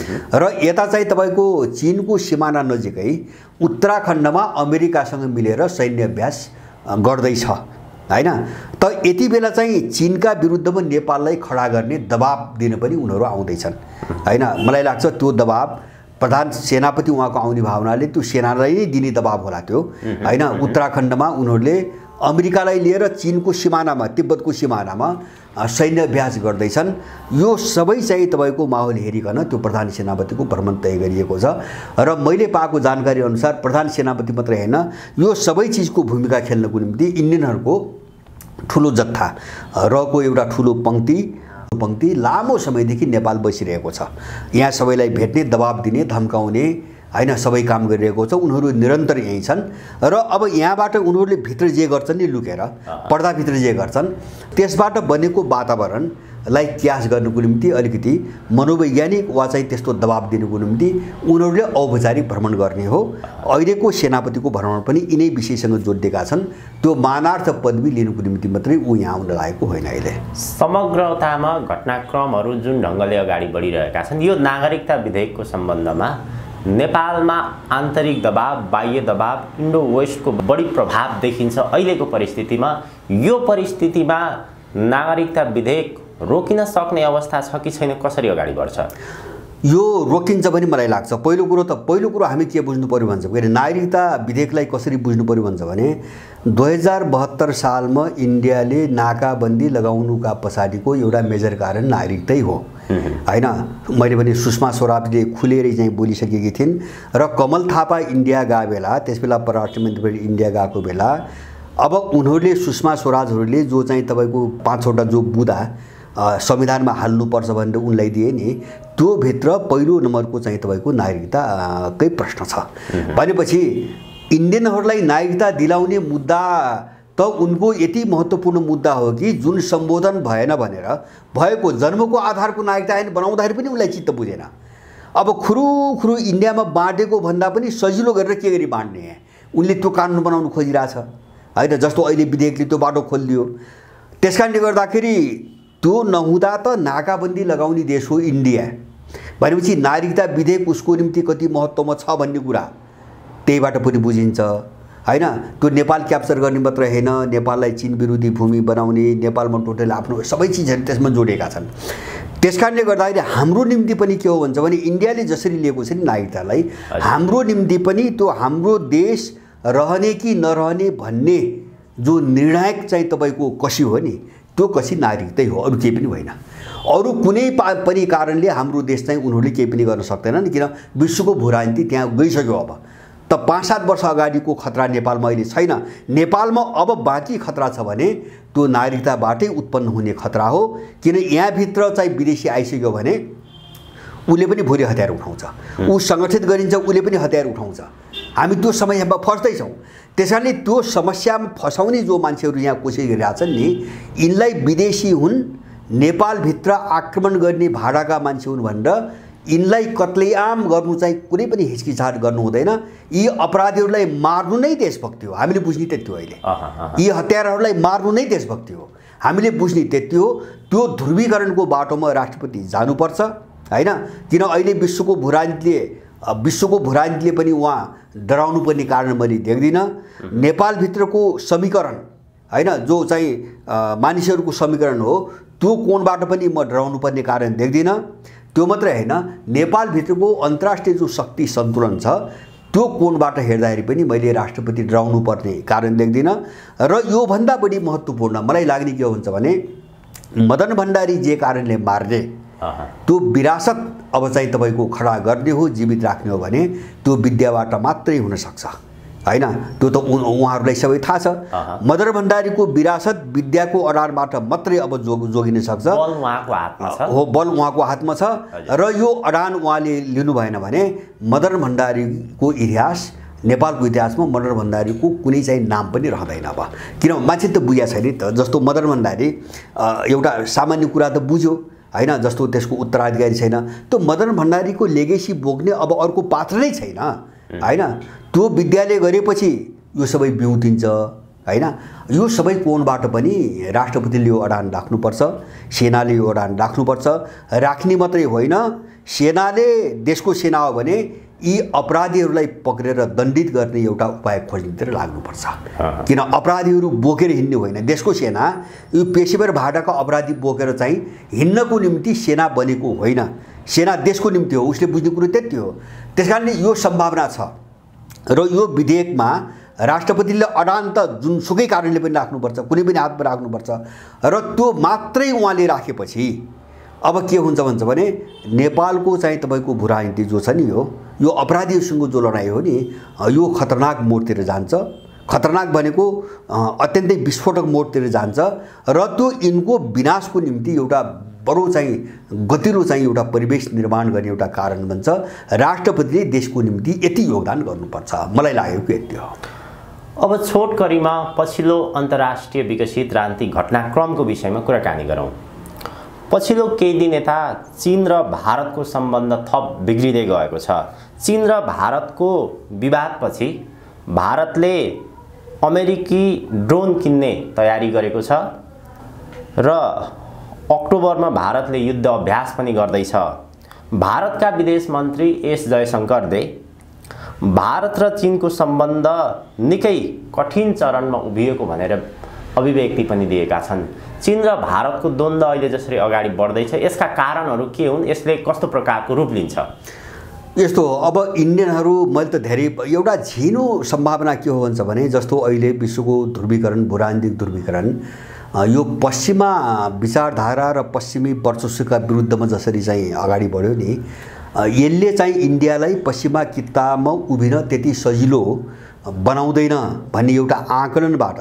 र यता चाहिँ तपाईँको चीनको सिमाना नजिकै उत्तराखण्डमा अमेरिकासँग मिलेर सैन्य अभ्यास गर्दैछ हैन। त यति बेला चाहिँ चीनका विरुद्धमा नेपाललाई खडा गर्ने दबाब दिन पनि उनीहरू आउँदैछन् हैन। मलाई लाग्छ त्यो दबाब प्रधान सेनापति उहाँको आउने भावनाले त्यो सेनालाई नै दिने दबाब होला त्यो हैन। उत्तराखण्डमा उनीहरूले अमेरिकालाई लिएर चीनको सिमानामा, तिब्बतको सिमानामा सैन्य अभ्यास गर्दैछन्। यो सबै चाहिँ तपाईँको माहौल हेरिकन त्यो प्रधान सेनापतिको भ्रमण तय गरिएको छ। र मैले पाएको जानकारी अनुसार प्रधान सेनापति मात्रै होइन, यो सबै चिजको भूमिका खेल्नको निम्ति इन्डियनहरूको ठुलो जत्था रको एउटा ठुलो पङ्क्ति पङ्क्ति लामो समयदेखि नेपाल बसिरहेको छ। यहाँ सबैलाई भेट्ने, दबाब दिने, धम्काउने हैन सबै काम गरिरहेको छ। उनीहरू निरन्तर यहीँ छन्। र अब यहाँबाट उनीहरूले भित्र जे गर्छन् नि लुकेर पर्दाभित्र जे गर्छन् त्यसबाट बनेको वातावरणलाई क्यास गर्नुको निम्ति अलिकति मनोवैज्ञानिक वा चाहिँ त्यस्तो दबाब दिनुको निम्ति उनीहरूले औपचारिक भ्रमण गर्ने हो। अहिलेको सेनापतिको भ्रमण पनि यिनै विषयसँग जोडिएका छन्। त्यो मानार्थ पदवी लिनुको निम्ति मात्रै ऊ यहाँ आउन लागेको होइन। अहिले समग्रतामा घटनाक्रमहरू जुन ढङ्गले अगाडि बढिरहेका छन्, यो नागरिकता विधेयकको सम्बन्धमा नेपालमा आन्तरिक दबाव, बाह्य दबाव, इन्डो वेस्टको बढी प्रभाव देखिन्छ अहिलेको परिस्थितिमा। यो परिस्थितिमा नागरिकता विधेयक रोकिन सक्ने अवस्था छ कि छैन, कसरी अगाडि बढ्छ? यो रोकिन्छ पनि मलाई लाग्छ। पहिलो कुरो त पहिलो कुरो हामी के बुझ्नु पर्यो भन्छ भने नागरिकता विधेयकलाई कसरी बुझ्नु पर्यो भन्छ भने दुई हजार बहत्तर सालमा इन्डियाले नाकाबन्दी लगाउनुका पछाडिको एउटा मेजर कारण नागरिकतै हो हैन। मैले भने सुषमा स्वराजले खुलेरै चाहिँ बोलिसकेकी थिइन् र कमल थापा इन्डिया गए बेला, त्यसबेला परराष्ट्र मन्त्री इन्डिया गएको बेला अब उनीहरूले सुषमा स्वराजहरूले जो चाहिँ तपाईँको पाँचवटा जो बुँदा संविधानमा हाल्नुपर्छ भनेर उनलाई दिए नि, त्यो भित्र पहिलो नम्बरको चाहिँ तपाईँको नागरिकताकै प्रश्न छ। भनेपछि इन्डियनहरूलाई नागरिकता दिलाउने मुद्दा त त उनको यति महत्त्वपूर्ण मुद्दा हो कि जुन सम्बोधन भएन भनेर भएको जन्मको आधारको नागरिकता ऐन बनाउँदाखेरि पनि उनलाई चित्त बुझेन। अब खुरु खुरु इन्डियामा बाँडेको भन्दा पनि सजिलो गरेर के गरी बाँड्ने उनले त्यो कानुन बनाउनु खोजिरहेछ हैन। जस्तो अहिले विधेयकले त्यो बाटो खोलिदियो। त्यसकारणले गर्दाखेरि त्यो नहुँदा त नाकाबन्दी लगाउने देश हो इन्डिया भनेपछि नागरिकता विधेयक उसको निम्ति कति महत्त्वमा छ भन्ने कुरा त्यहीबाट पनि बुझिन्छ हैन। त्यो नेपाल क्याप्चर गर्ने मात्र हैन, नेपाललाई चीन विरोधी भूमि बनाउने, नेपालमा टोटल आफ्नो सबै चिजहरू त्यसमा जोडेका छन्। त्यसकारणले गर्दाखेरि हाम्रो निम्ति पनि के हो भन्छ भने इन्डियाले जसरी लिएको छ नि नागरिकतालाई, हाम्रो निम्ति पनि त्यो हाम्रो देश रहने कि नरहने भन्ने जो निर्णायक चाहिँ तपाईको कसी हो नि त्यो कसी नागरिकतै हो, अरू केही पनि होइन। अरू कुनै पनि कारणले हाम्रो देश चाहिँ उनीहरूले केही पनि गर्न सक्दैनन् किन विश्वको भूराजनीति त्यहाँ गइसक्यो। अब त पाँच सात वर्ष अगाडिको खतरा नेपालमा अहिले छैन। नेपालमा अब बाँकी खतरा छ भने त्यो नागरिकताबाटै उत्पन्न हुने खतरा हो। किन यहाँभित्र चाहिँ विदेशी आइसक्यो भने उसले पनि भोलि हतियार उठाउँछ, ऊ सङ्गठित गरिन्छ, उसले पनि हतियार उठाउँछ। हामी त्यो समस्यामा फस्दैछौँ। त्यसैले त्यो समस्यामा फसाउने जो मान्छेहरू यहाँ कोसिस गरिरहेछन् नि यिनलाई विदेशी हुन्, नेपालभित्र आक्रमण गर्ने भाडाका मान्छे हुन् भनेर यिनलाई कत्लेआम गर्नु चाहिँ कुनै पनि हिचकिचाहट गर्नु हुँदैन। यी अपराधीहरूलाई मार्नु नै देशभक्ति हो, हामीले बुझ्ने त्यति हो। अहिले यी हत्याराहरूलाई मार्नु नै देशभक्ति हो, हामीले बुझ्ने त्यति हो। त्यो ध्रुवीकरणको बाटोमा राष्ट्रपति जानुपर्छ हैन। किन अहिले विश्वको भूराजनीतिले विश्वको भूराजनीतिले पनि उहाँ डराउनु पर्ने कारण मैले देख्दिनँ। नेपालभित्रको समीकरण हैन जो चाहिँ मानिसहरूको समीकरण हो त्यो कोणबाट पनि म डराउनु पर्ने कारण देख्दिनँ। त्यो मात्रै हैन, नेपालभित्रको अन्तर्राष्ट्रिय जो शक्ति सन्तुलन छ त्यो कोणबाट हेर्दाखेरि पनि मैले राष्ट्रपति डराउनु पर्ने कारण देख्दिनँ। र यो भन्दा बढी महत्त्वपूर्ण मलाई लाग्ने के हुन्छ भने मदन भण्डारी जे कारणले मार्ने त्यो विरासत अब चाहिँ तपाईको खडा गर्ने हो, जीवित राख्ने हो भने त्यो विद्याबाट मात्रै हुन सक्छ हैन। त्यो त उहाँहरूलाई सबै थाहा छ। मदन भण्डारीको विरासत विद्याको अडानबाट मात्रै अब जोग जोगिन सक्छ। बल उहाँको हातमा छ हो, बल उहाँको हातमा छ। र यो अडान उहाँले लिनु भएन भने मदन भण्डारीको इतिहास नेपालको इतिहासमा मदन भण्डारीको कुनै चाहिँ नाम पनि रहँदैन। अब किन मान्छे त बुझ्या छैन नि त। जस्तो मदन भण्डारी एउटा सामान्य कुरा त बुझ्यो हैन, जस्तो त्यसको उत्तराधिकारी छैन, त्यो मदन भण्डारीको लेगेसी बोक्ने अब अर्को पात्र नै छैन हैन। त्यो विद्यालय गरेपछि यो सबै बिउतिन्छ हैन। यो सबै कोणबाट पनि राष्ट्रपतिले यो अडान राख्नुपर्छ, सेनाले यो अडान राख्नुपर्छ। राख्ने मात्रै होइन, सेनाले देशको सेना हो भने यी अपराधीहरूलाई पक्रेर दण्डित गर्ने एउटा उपाय खोज्नेतिर लाग्नुपर्छ। किन अपराधीहरू बोकेर हिँड्ने होइन, देशको सेना यो पेशेवर भाडाका अपराधी बोकेर चाहिँ हिँड्नको निम्ति सेना बनेको होइन, सेना देशको निम्ति हो। उसले बुझ्ने कुरो त्यति हो। त्यसकारणले यो सम्भावना छ र यो विधेयकमा राष्ट्रपतिले अडान त जुनसुकै कारणले पनि राख्नुपर्छ, कुनै पनि हातमा राख्नुपर्छ। र त्यो मात्रै उहाँले राखेपछि अब के हुन्छ भन्छ भने नेपालको चाहिँ तपाईको भूराजनीति जो छ नि यो यो अपराधीहरूसँग जो लडाइँ हो नि यो खतरनाक मोडतिर जान्छ। खतरनाक भनेको अत्यन्तै विस्फोटक मोडतिर जान्छ र त्यो यिनको विनाशको निम्ति एउटा बडो चाहिँ गतिलो चाहिँ एउटा परिवेश निर्माण गर्ने एउटा कारण बन्छ। राष्ट्रपतिले देशको निम्ति यति योगदान गर्नुपर्छ, मलाई लागेको यति हो। अब छोटकरीमा पछिल्लो अन्तर्राष्ट्रिय विकसित राजनीतिक घटनाक्रमको विषयमा कुराकानी गरौँ। पछिल्लो केही दिन यता चीन र भारतको सम्बन्ध थप बिग्रिँदै गएको छ। चीन र भारतको विवादपछि भारतले अमेरिकी ड्रोन किन्ने तयारी गरेको छ र अक्टोबरमा भारतले युद्ध अभ्यास पनि गर्दैछ। भारतका विदेश मन्त्री एस जयशंकरले भारत र चीनको सम्बन्ध निकै कठिन चरणमा उभिएको भनेर अभिव्यक्ति पनि दिएका छन्। चीन र भारतको द्वन्द्व अहिले जसरी अगाडि बढ्दैछ यसका कारणहरू के हुन्, यसले कस्तो प्रकारको रूप लिन्छ? यस्तो अब इन्डियनहरू मैले त धेरै एउटा झिनो सम्भावना के हो भन्छ भने जस्तो अहिले विश्वको ध्रुवीकरण भूराजनीतिक ध्रुवीकरण यो पश्चिमा विचारधारा र पश्चिमी वर्चस्वका विरुद्धमा जसरी चाहिँ अगाडि बढ्यो नि यसले चाहिँ इन्डियालाई पश्चिमा कितामा उभिन त्यति सजिलो बनाउँदैन भन्ने एउटा आकलनबाट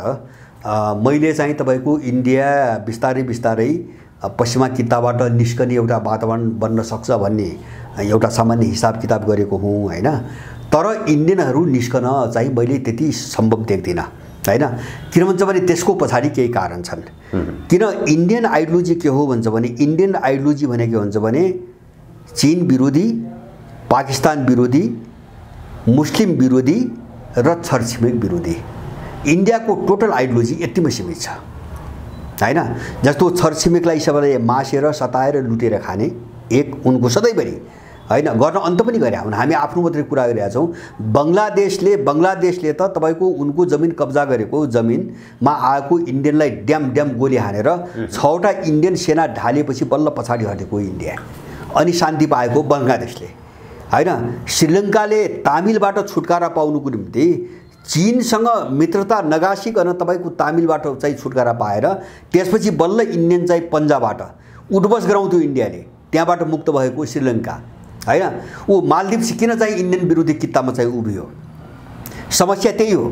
मैले चाहिँ तपाईको इन्डिया बिस्तारै बिस्तारै पश्चिमा किताबाट निस्कने एउटा वातावरण बन्न सक्छ भन्ने एउटा सामान्य हिसाब किताब गरेको हुँ हैन। तर इन्डियनहरू निस्कन चाहिँ मैले त्यति सम्भव देख्दिनँ हैन। किन भन्छ भने त्यसको पछाडि केही कारण छन्। किन इन्डियन आइडियोलोजी के हो भन्छ भने इन्डियन आइडियोलोजी भने के हुन्छ भने चीन विरोधी, पाकिस्तान विरोधी, मुस्लिम विरोधी र छरछिमेक विरोधी। इन्डियाको टोटल आइडियोलोजी यतिमै सीमित छ हैन। जस्तो छरछिमेकलाई सबैले मासेर सताएर लुटेर खाने एक उनको सधैँभरि हैन, गर्न अन्त पनि गरे हुन्। हामी आफ्नो मात्रै कुरा गरिरहेका छौँ। बङ्गलादेशले बङ्गलादेशले त तपाईँको उनको जमिन कब्जा गरेको जमिनमा आएको इन्डियनलाई ड्याम ड्याम गोली हानेर छवटा इन्डियन सेना ढालेपछि बल्ल पछाडि हटेको इन्डिया, अनि शान्ति पाएको बङ्गलादेशले हैन। श्रीलङ्काले तामिलबाट छुटकारा पाउनुको निम्ति चीनसँग मित्रता नगासिकन तपाईँको तामिलबाट चाहिँ छुटकारा पाएर त्यसपछि बल्ल इन्डियन चाहिँ पन्जाबाट उठबस गराउँथ्यो इन्डियाले, त्यहाँबाट मुक्त भएको श्रीलङ्का हैन। ऊ मालदिप्स किन चाहिँ इन्डियन विरोधी कित्तामा चाहिँ उभियो? समस्या त्यही हो,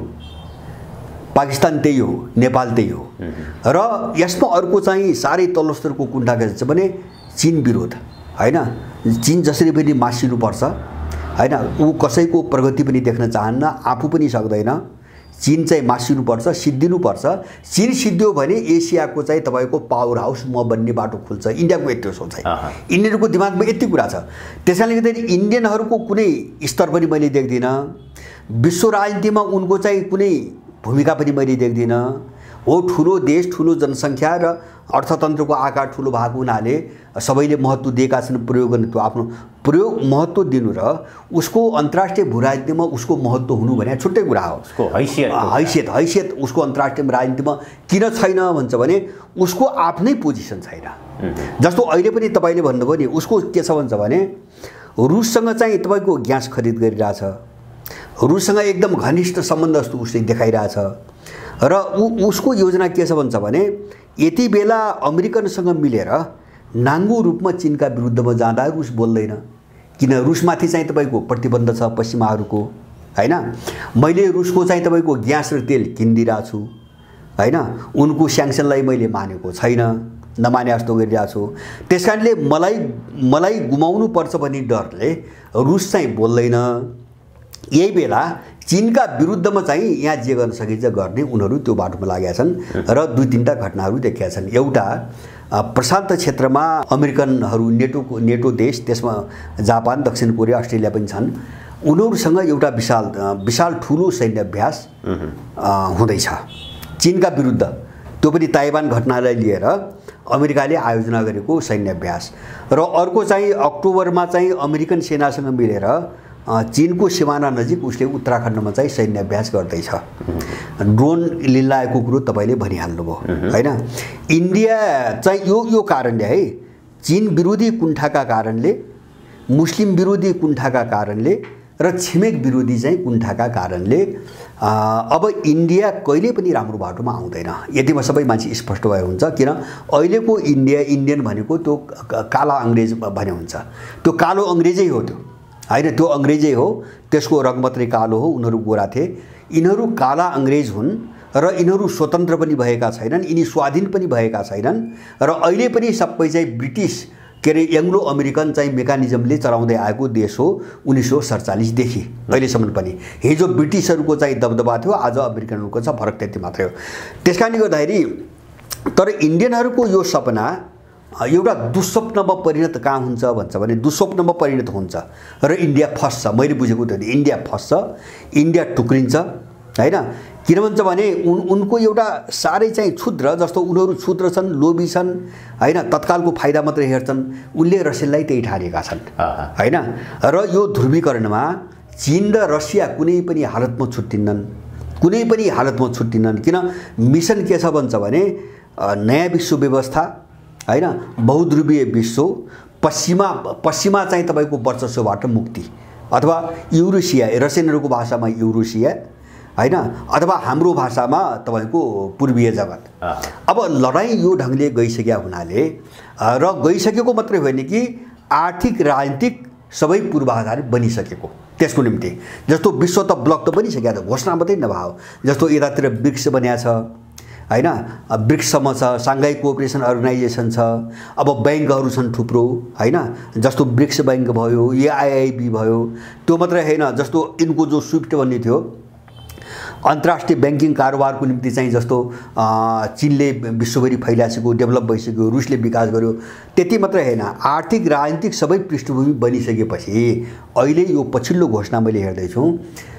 पाकिस्तान त्यही हो, नेपाल त्यही हो। र यसमा अर्को चाहिँ साह्रै तल्लो स्तरको कुण्ठा के छ भने चीन विरोध हैन। चीन जसरी पनि मासिनुपर्छ हैन, ऊ कसैको प्रगति पनि देख्न चाहन्न, आफू पनि सक्दैन। चीन चाहिँ मासिनुपर्छ, सिद्धिनुपर्छ। चीन सिद्धियो भने एसियाको चाहिँ तपाईँको पावर हाउस म बन्ने बाटो खुल्छ। इन्डियाको यति सोचाइ, इन्डियनको दिमागमा यति कुरा छ। त्यसैले गर्दाखेरि इन्डियनहरूको कुनै स्तर पनि मैले देख्दिनँ, विश्व राजनीतिमा उनको चाहिँ कुनै भूमिका पनि मैले देख्दिनँ। हो ठुलो देश, ठुलो जनसङ्ख्या र अर्थतन्त्रको आकार ठुलो भएको हुनाले सबैले महत्त्व दिएका छन् प्रयोग गर्ने, त्यो आफ्नो प्रयोग महत्त्व दिनु र उसको अन्तर्राष्ट्रिय भूराजनीतिमा उसको महत्त्व हुनु भने छुट्टै कुरा हो। उसको हैसियत हैसियत हैसियत उसको अन्तर्राष्ट्रिय राजनीतिमा किन छैन भन्छ भने उसको आफ्नै पोजिसन छैन। जस्तो अहिले पनि तपाईँले भन्नुभयो नि, उसको के छ भन्छ भने रुससँग चाहिँ तपाईँको ग्यास खरिद गरिरहेछ, रुससँग एकदम घनिष्ठ सम्बन्ध जस्तो उसले देखाइरहेछ। र ऊ उसको योजना के छ भन्छ भने यति बेला अमेरिकनसँग मिलेर नाङ्गो रूपमा चीनका विरुद्धमा जाँदा रुस बोल्दैन, किन रुसमाथि चाहिँ तपाईँको प्रतिबन्ध छ पश्चिमाहरूको हैन। मैले रुसको चाहिँ तपाईँको ग्यास र तेल किनिदिरहेको छु हैन, उनको स्याङ्सनलाई मैले मानेको छैन, नमाने जस्तो गरिरहेको छु। त्यस कारणले मलाई मलाई गुमाउनु पर्छ भन्ने डरले रुस चाहिँ बोल्दैन। यही बेला चीनका विरुद्धमा चाहिँ यहाँ जे गर्न सकिन्छ गर्ने उनीहरू त्यो बाटोमा लागेका छन् र दुई तीनटा घटनाहरू देखेका छन्। एउटा प्रशान्त क्षेत्रमा अमेरिकनहरू, नेटोको नेटो देश, त्यसमा जापान, दक्षिण कोरिया, अस्ट्रेलिया पनि छन्। उनीहरूसँग एउटा विशाल विशाल ठुलो सैन्य अभ्यास हुँदैछ चीनका विरुद्ध। त्यो पनि ताइवान घटनालाई लिएर अमेरिकाले आयोजना गरेको सैन्य अभ्यास। र अर्को चाहिँ अक्टोबरमा चाहिँ अमेरिकन सेनासँग मिलेर चीनको सिमाना नजिक उसले उत्तराखण्डमा चाहिँ सैन्य अभ्यास गर्दैछ। ड्रोन लिन लागेको कुरो तपाईँले भनिहाल्नुभयो हैन। इन्डिया चाहिँ यो यो कारणले है, चीन विरोधी कुण्ठाका कारणले, मुस्लिम विरोधी कुण्ठाका कारणले र छिमेक विरोधी चाहिँ कुण्ठाका कारणले अब इन्डिया कहिले पनि राम्रो बाटोमा आउँदैन। यतिमा सबै मान्छे स्पष्ट भए हुन्छ। किन अहिलेको इन्डिया इन्डियन भनेको त्यो काला अङ्ग्रेज भने हुन्छ, त्यो कालो अङ्ग्रेजै हो, त्यो हैन, त्यो अङ्ग्रेजै हो, त्यसको रङ मात्रै कालो हो। उनीहरू गोरा थिए, यिनीहरू काला अङ्ग्रेज हुन् र यिनीहरू स्वतन्त्र पनि भएका छैनन्, यिनी स्वाधीन पनि भएका छैनन्। र अहिले पनि सबै चाहिँ ब्रिटिस के अरे एङ्ग्लो अमेरिकन चाहिँ मेकानिजमले चलाउँदै आएको देश हो उन्नाइस सौ सडचालिसदेखि अहिलेसम्म पनि। हिजो ब्रिटिसहरूको चाहिँ दबदबा थियो, आज अमेरिकनहरूको छ, फरक त्यति मात्रै हो। त्यस कारणले गर्दाखेरि तर इन्डियनहरूको यो सपना एउटा दुस्वप्नमा परिणत कहाँ हुन्छ भन्छ भने दुस्वप्नमा परिणत हुन्छ र इन्डिया फस्छ। मैले बुझेको थियो इन्डिया फस्छ, इन्डिया टुक्रिन्छ हैन। किन भन्छ भने उन उनको एउटा साह्रै चाहिँ क्षुद्र, जस्तो उनीहरू क्षुद्र छन्, लोभी छन् हैन, तत्कालको फाइदा मात्रै हेर्छन्, उनले रसियालाई त्यही ठानेका छन् हैन। र यो ध्रुवीकरणमा चीन र रसिया कुनै पनि हालतमा छुट्टिन्नन्, कुनै पनि हालतमा छुट्टिन्नन्। किन मिसन के छ भन्छ भने नयाँ विश्व व्यवस्था हैन, बहुध्रुवीय विश्व, पश्चिमा पश्चिमा चाहिँ तपाईँको वर्चस्वबाट मुक्ति, अथवा युरोसिया, रसियनहरूको भाषामा युरोसिया हैन, अथवा हाम्रो भाषामा तपाईँको पूर्वीय जगत। अब लडाइँ यो ढङ्गले गइसकेका हुनाले र गइसकेको मात्रै होइन कि आर्थिक राजनीतिक सबै पूर्वाधार बनिसकेको, त्यसको निम्ति जस्तो विश्व त ब्लक त बनिसकेको छ, घोषणा मात्रै नभयो। जस्तो यतातिर ब्रिक्स बनिएको छ हैन, ब्रिक्ससम्म छ, साङ्घाई कोअपरेसन अर्गनाइजेसन छ, अब ब्याङ्कहरू छन् थुप्रो हैन, जस्तो ब्रिक्स ब्याङ्क भयो, एआइआइबी भयो। त्यो मात्रै होइन, जस्तो यिनको जो स्विफ्ट भन्ने थियो अन्तर्राष्ट्रिय ब्याङ्किङ कारोबारको निम्ति चाहिँ जस्तो चीनले विश्वभरि फैलाएको डेभलप भइसक्यो, रुसले विकास गर्यो, त्यति मात्रै हैन, आर्थिक राजनीतिक सबै पृष्ठभूमि बनिसकेपछि अहिले यो पछिल्लो घोषणा मैले हेर्दै छु,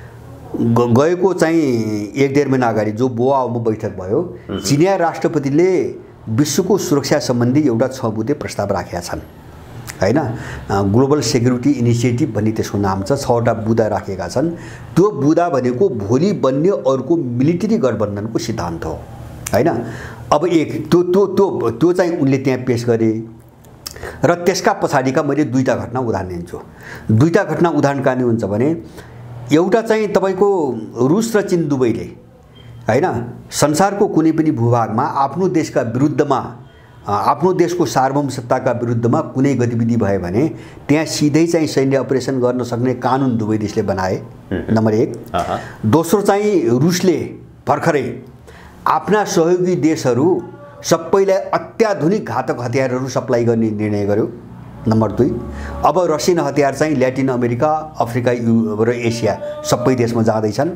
गएको चाहिँ एक डेढ महिना अगाडि जो बोआमा बैठक भयो, चिनिया राष्ट्रपतिले विश्वको सुरक्षा सम्बन्धी एउटा छ बुँदे प्रस्ताव राखेका छन् हैन। ग्लोबल सेक्युरिटी इनिसिएटिभ भन्ने त्यसको नाम छ, छवटा बुँदा राखेका छन्। त्यो बुँदा भनेको भोलि बन्ने अर्को मिलिटरी गठबन्धनको सिद्धान्त हो हैन। अब एक त्यो त्यो त्यो त्यो चाहिँ उनले त्यहाँ पेश गरे र त्यसका पछाडिका मैले दुईटा घटना उदाहरण दिन्छु। दुईटा घटना उदाहरण कहाँ हुन्छ भने एउटा चाहिँ तपाईको रुस र चीन दुवैले हैन संसारको कुनै पनि भूभागमा आफ्नो देशका विरुद्धमा आफ्नो देशको सार्वभौमसत्ताका विरुद्धमा कुनै गतिविधि भयो भने त्यहाँ सिधै चाहिँ सैन्य अपरेसन गर्न सक्ने कानुन दुवै देशले बनाए, नम्बर एक। दोस्रो चाहिँ रुसले भर्खरै आफ्ना सहयोगी देशहरू सबैलाई अत्याधुनिक घातक हतियारहरू सप्लाई गर्ने निर्णय गर्यो, नम्बर दुई। अब रसियन हतियार चाहिँ ल्याटिन अमेरिका, अफ्रिका, युरोप र एसिया सबै देशमा जाँदैछन्।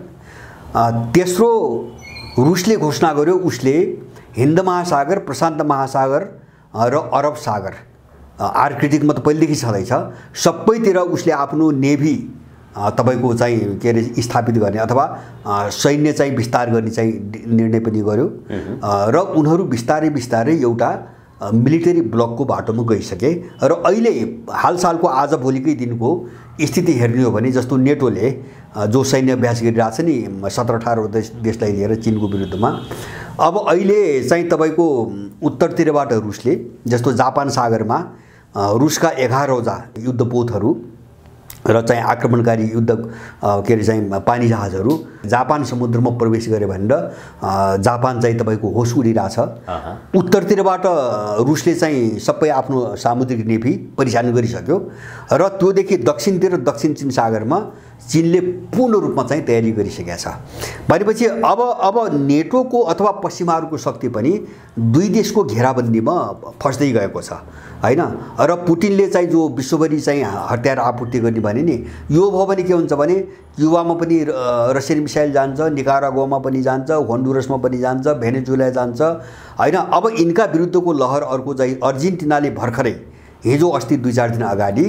तेस्रो रुसले घोषणा गर्यो उसले हिन्द महासागर, प्रशान्त महासागर र अरब सागर आर्कटिकमा त पहिलेदेखि छँदैछ, सबैतिर उसले आफ्नो नेभी तपाईको चाहिँ के अरे स्थापित गर्ने अथवा सैन्य चाहिँ विस्तार गर्ने चाहिँ निर्णय पनि गर्यो र उनीहरू बिस्तारै बिस्तारै एउटा मिलिटरी ब्लकको बाटोमा गइसके। र अहिले हालसालको आज भोलिकै दिनको स्थिति हेर्ने हो भने जस्तो नेटोले जो सैन्य अभ्यास गरिरहेछ नि सत्र अठार देश देशलाई लिएर चीनको विरुद्धमा, अब अहिले चाहिँ तपाईको उत्तरतिरबाट रुसले जस्तो जापान सागरमा रुसका एघारवटा युद्धपोतहरू र चाहिँ आक्रमणकारी युद्ध के अरे चाहिँ पानी जहाजहरू जापान समुद्रमा प्रवेश गरे भनेर जापान चाहिँ तपाईको होस उडिरहेछ। उत्तरतिरबाट रुसले चाहिँ सबै आफ्नो सामुद्रिक नेभी परिचालन गरिसक्यो र त्योदेखि दक्षिणतिर दक्षिण चीन सागरमा चीनले पूर्ण रूपमा चाहिँ तयारी गरिसकेका छ। भनेपछि अब अब नेटोको अथवा पश्चिमाहरूको शक्ति पनि दुई देशको घेराबन्दीमा फस्दै गएको छ हैन। र पुटिनले चाहिँ जो विश्वभरि चाहिँ हतियार आपूर्ति गर्ने भने नि यो भयो भने के हुन्छ भने क्युबामा पनि रसियन मिसाइल जान्छ, निकारागुआमा पनि जान्छ, होन्डुरसमा पनि जान्छ, भेनेजुएला जान्छ हैन। अब यिनका विरुद्धको लहर अर्को चाहिँ अर्जेन्टिनाले भर्खरै हिजो अस्ति दुई चार दिन अगाडि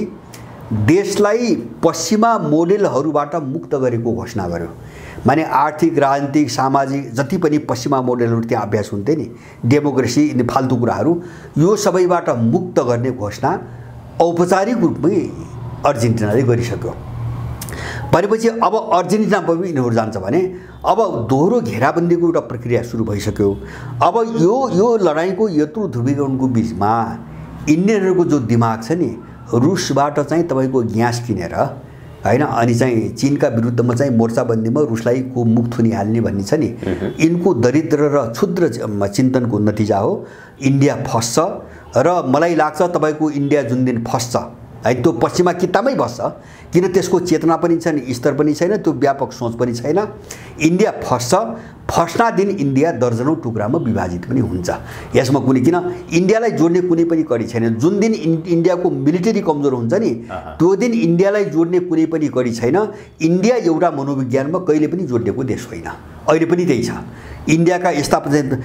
देशलाई पश्चिमा मोडेलहरूबाट मुक्त गरेको घोषणा गर्यो। माने आर्थिक, राजनीतिक, सामाजिक जति पनि पश्चिमा मोडेलहरू त्यहाँ अभ्यास हुन्थे नि, डेमोक्रेसी, यिनी फाल्तु कुराहरू, यो सबैबाट मुक्त गर्ने घोषणा औपचारिक रूपमै अर्जेन्टिनाले गरिसक्यो। भनेपछि अब अर्जेन्टिनामा पनि यिनीहरू जान्छ भने अब दोहोरो घेराबन्दीको एउटा प्रक्रिया सुरु भइसक्यो। अब यो यो लडाइँको यत्रो ध्रुवीकरणको बिचमा इन्डियनहरूको जो दिमाग छ नि रुसबाट चाहिँ तपाईको ग्यास किनेर हैन अनि चाहिँ चीनका विरुद्धमा चाहिँ मोर्चाबन्दीमा रुसलाई को मुख थुनिहाल्ने भन्ने छ नि, यिनको दरिद्र र क्षुद्र चिन्तनको नतिजा हो। इन्डिया फस्छ र मलाई लाग्छ तपाईको इन्डिया जुन दिन फस्छ है त्यो पश्चिमा कितामै बस्छ, किन त्यसको चेतना पनि छैन, स्तर पनि छैन, त्यो व्यापक सोच पनि छैन। इन्डिया फस्छ, फस्ना दिन इन्डिया दर्जनौं टुक्रामा विभाजित पनि हुन्छ। यसमा कुनै किन इन्डियालाई जोड्ने कुनै पनि कडी छैन। जुन दिन इन्डियाको मिलिटरी कमजोर हुन्छ नि त्यो दिन इन्डियालाई जोड्ने कुनै पनि कडी छैन। इन्डिया एउटा मनोविज्ञानमा कहिले पनि जोडिएको देश होइन, अहिले पनि त्यही छ। इन्डियाका यस्ता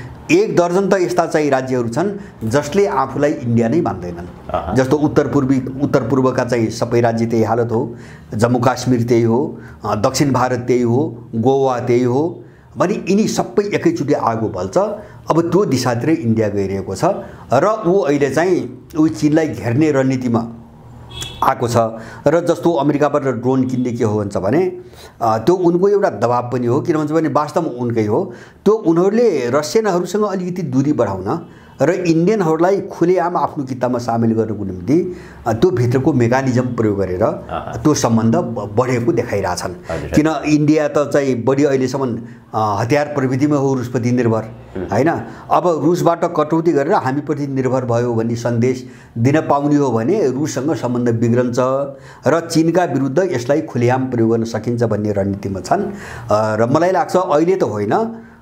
एक दर्जन त यस्ता चाहिँ राज्यहरू छन् जसले आफूलाई इन्डिया नै मान्दैनन्। जस्तो उत्तर पूर्वी उत्तर पूर्वका चाहिँ सबै राज्य त्यही हालत हो, जम्मू काश्मीर त्यही हो, दक्षिण भारत त्यही हो, गोवा त्यही हो। भने यिनी सबै एकैचोटि आगो बल्छ। अब त्यो दिशातिर इन्डिया गइरहेको छ र ऊ अहिले चाहिँ ऊ चीनलाई घेर्ने रणनीतिमा आएको छ। र जस्तो अमेरिकाबाट ड्रोन किन्ने के हो भन्छ भने त्यो उनको एउटा दबाब पनि हो, किन भन्छ भने वास्तवमा उनकै हो। त्यो उनीहरूले रसियनहरूसँग अलिकति दूरी बढाउन र इन्डियनहरूलाई खुलेआम आफ्नो किताबमा सामेल गर्नको निम्ति त्यो भित्रको मेकानिजम प्रयोग गरेर त्यो सम्बन्ध बढेको देखाइरहेछन्। किन इन्डिया त चाहिँ बढी अहिलेसम्म हतियार प्रविधिमा हो रुसप्रति निर्भर हैन। अब रुसबाट कटौती गरेर हामीप्रति निर्भर भयो भन्ने सन्देश दिन पाउने हो भने रुससँग सम्बन्ध बिग्रन्छ र चीनका विरुद्ध यसलाई खुलेआम प्रयोग गर्न सकिन्छ भन्ने रणनीतिमा छन्। र मलाई लाग्छ अहिले त होइन,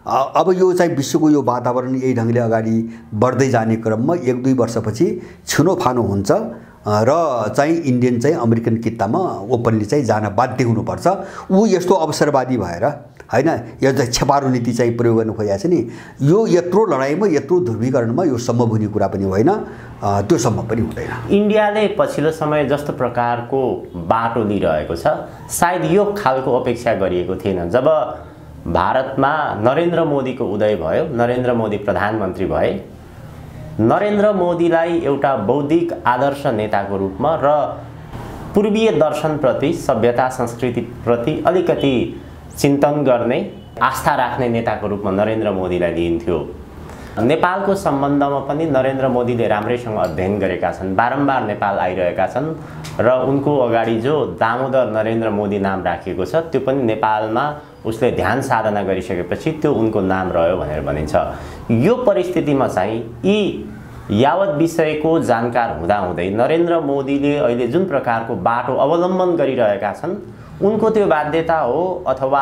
अब यो चाहिँ विश्वको यो वातावरण यही ढङ्गले अगाडि बढ्दै जाने क्रममा एक दुई वर्षपछि छिनोफानो हुन्छ र चाहिँ इन्डियन चाहिँ अमेरिकन कितामा ओपनली चाहिँ जान बाध्य हुनुपर्छ। ऊ यस्तो अवसरवादी भएर होइन यो चाहिँ छेपारो नीति चाहिँ प्रयोग गर्नु खोजेको छ नि, यो यत्रो लडाइँमा यत्रो ध्रुवीकरणमा यो सम्भव हुने कुरा पनि होइन, त्यो सम्भव पनि हुँदैन। इन्डियाले पछिल्लो समय जस्तो प्रकारको बाटो लिइरहेको छ सायद यो खालको अपेक्षा गरिएको थिएन। जब भारतमा नरेन्द्र मोदीको उदय भयो, नरेन्द्र मोदी प्रधानमन्त्री भए, नरेन्द्र मोदीलाई एउटा बौद्धिक आदर्श नेताको रूपमा र पूर्वीय दर्शनप्रति, सभ्यता संस्कृतिप्रति अलिकति चिन्तन गर्ने, आस्था राख्ने नेताको रूपमा नरेन्द्र मोदीलाई लिइन्थ्यो। नेपालको सम्बन्धमा पनि नरेन्द्र मोदीले राम्रैसँग अध्ययन गरेका छन्, बारम्बार नेपाल आइरहेका छन् र उनको अगाडि जो दामोदर नरेन्द्र मोदी नाम राखिएको छ त्यो पनि नेपालमा उसले ध्यान साधना गरिसकेपछि त्यो उनको नाम रह्यो भनेर भनिन्छ। यो परिस्थितिमा चाहिँ यी यावत विषयको जानकार हुँदाहुँदै नरेन्द्र मोदीले अहिले जुन प्रकारको बाटो अवलम्बन गरिरहेका छन् उनको त्यो बाध्यता हो अथवा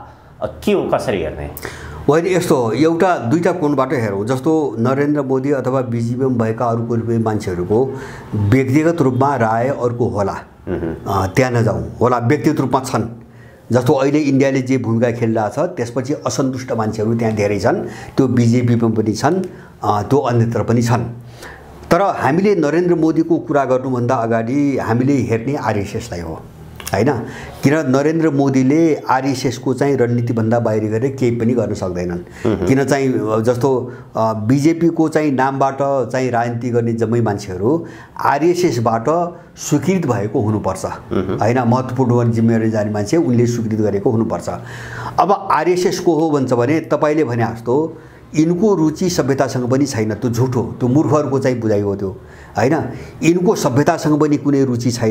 के हो, कसरी हेर्ने? होइन, यस्तो हो, एउटा दुईवटा कोणबाट हेरौँ। जस्तो नरेन्द्र मोदी अथवा बिजेपीमा भएका अरू कोही मान्छेहरूको व्यक्तिगत रूपमा राय अर्को होला, त्यहाँ नजाउँ, होला व्यक्तिगत रूपमा छन्। जस्तो अहिले इन्डियाले जे भूमिका खेलिरहेछ त्यसपछि असन्तुष्ट मान्छेहरू त्यहाँ धेरै छन्, त्यो बिजेपीमा पनि छन्, त्यो अन्यत्र पनि छन्। तर हामीले नरेन्द्र मोदीको कुरा गर्नुभन्दा अगाडि हामीले हेर्ने आरएसएसलाई हो, होइन? किन नरेन्द्र मोदीले आरएसएसको चाहिँ रणनीतिभन्दा बाहिर गरेर केही पनि गर्न सक्दैनन्। किन चाहिँ जस्तो बिजेपीको चाहिँ नामबाट चाहिँ राजनीति गर्ने जम्मै मान्छेहरू आरएसएसबाट स्वीकृत भएको हुनुपर्छ, होइन? महत्त्वपूर्ण जिम्मेवारी जाने मान्छे उनले स्वीकृत गरेको हुनुपर्छ। अब आरएसएसको हो भन्छ भने तपाईँले भने जस्तो यिनको रुचि सभ्यतासँग पनि छैन, त्यो झुठो, त्यो मूर्खहरूको चाहिँ बुझाइ हो त्यो, होइन? यिनको सभ्यतासँग पनि कुनै रुचि छैन।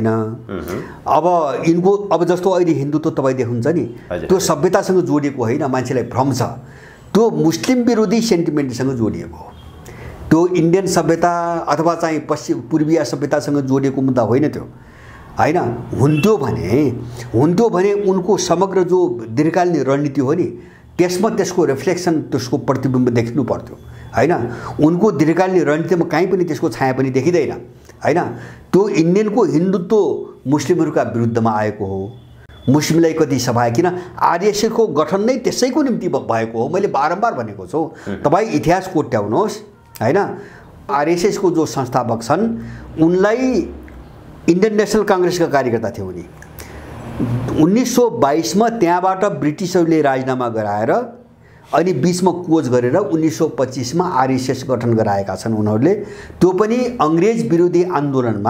अब यिनको अब जस्तो अहिले हिन्दुत्व तपाईँ देख्नुहुन्छ नि, त्यो सभ्यतासँग जोडिएको होइन, मान्छेलाई भ्रम छ, त्यो मुस्लिम विरोधी सेन्टिमेन्टसँग जोडिएको हो। त्यो इन्डियन सभ्यता अथवा चाहिँ पश्चिम पूर्वीय सभ्यतासँग जोडिएको मुद्दा होइन त्यो, होइन? हुन्थ्यो भने हुन्थ्यो भने उनको समग्र जो दीर्घकालीन रणनीति हो नि त्यसमा त्यसको रिफ्लेक्सन, त्यसको प्रतिबिम्ब देखिनु पर्थ्यो, होइन? उनको दीर्घकालीन रणनीतिमा कहीँ पनि त्यसको छाया पनि देखिँदैन, होइन? त्यो इन्डियनको हिन्दुत्व मुस्लिमहरूका विरुद्धमा आएको हो, मुस्लिमलाई कति सफायो, किन आरएसएसको गठन नै त्यसैको निम्ति भएको हो। मैले बारम्बार भनेको छु, तपाईँ इतिहास कोट्याउनुहोस्, होइन? आरएसएसको जो संस्थापक छन् उनलाई इन्डियन नेसनल काङ्ग्रेसका कार्यकर्ता थिए उनी। उन्नाइस सौ बाइसमा त्यहाँबाट ब्रिटिसहरूले राजीनामा गराएर अनि बिचमा कोच गरेर उन्नाइस सौ पच्चिसमा आरएसएस गठन गराएका छन् उनीहरूले। त्यो पनि अङ्ग्रेज विरोधी आन्दोलनमा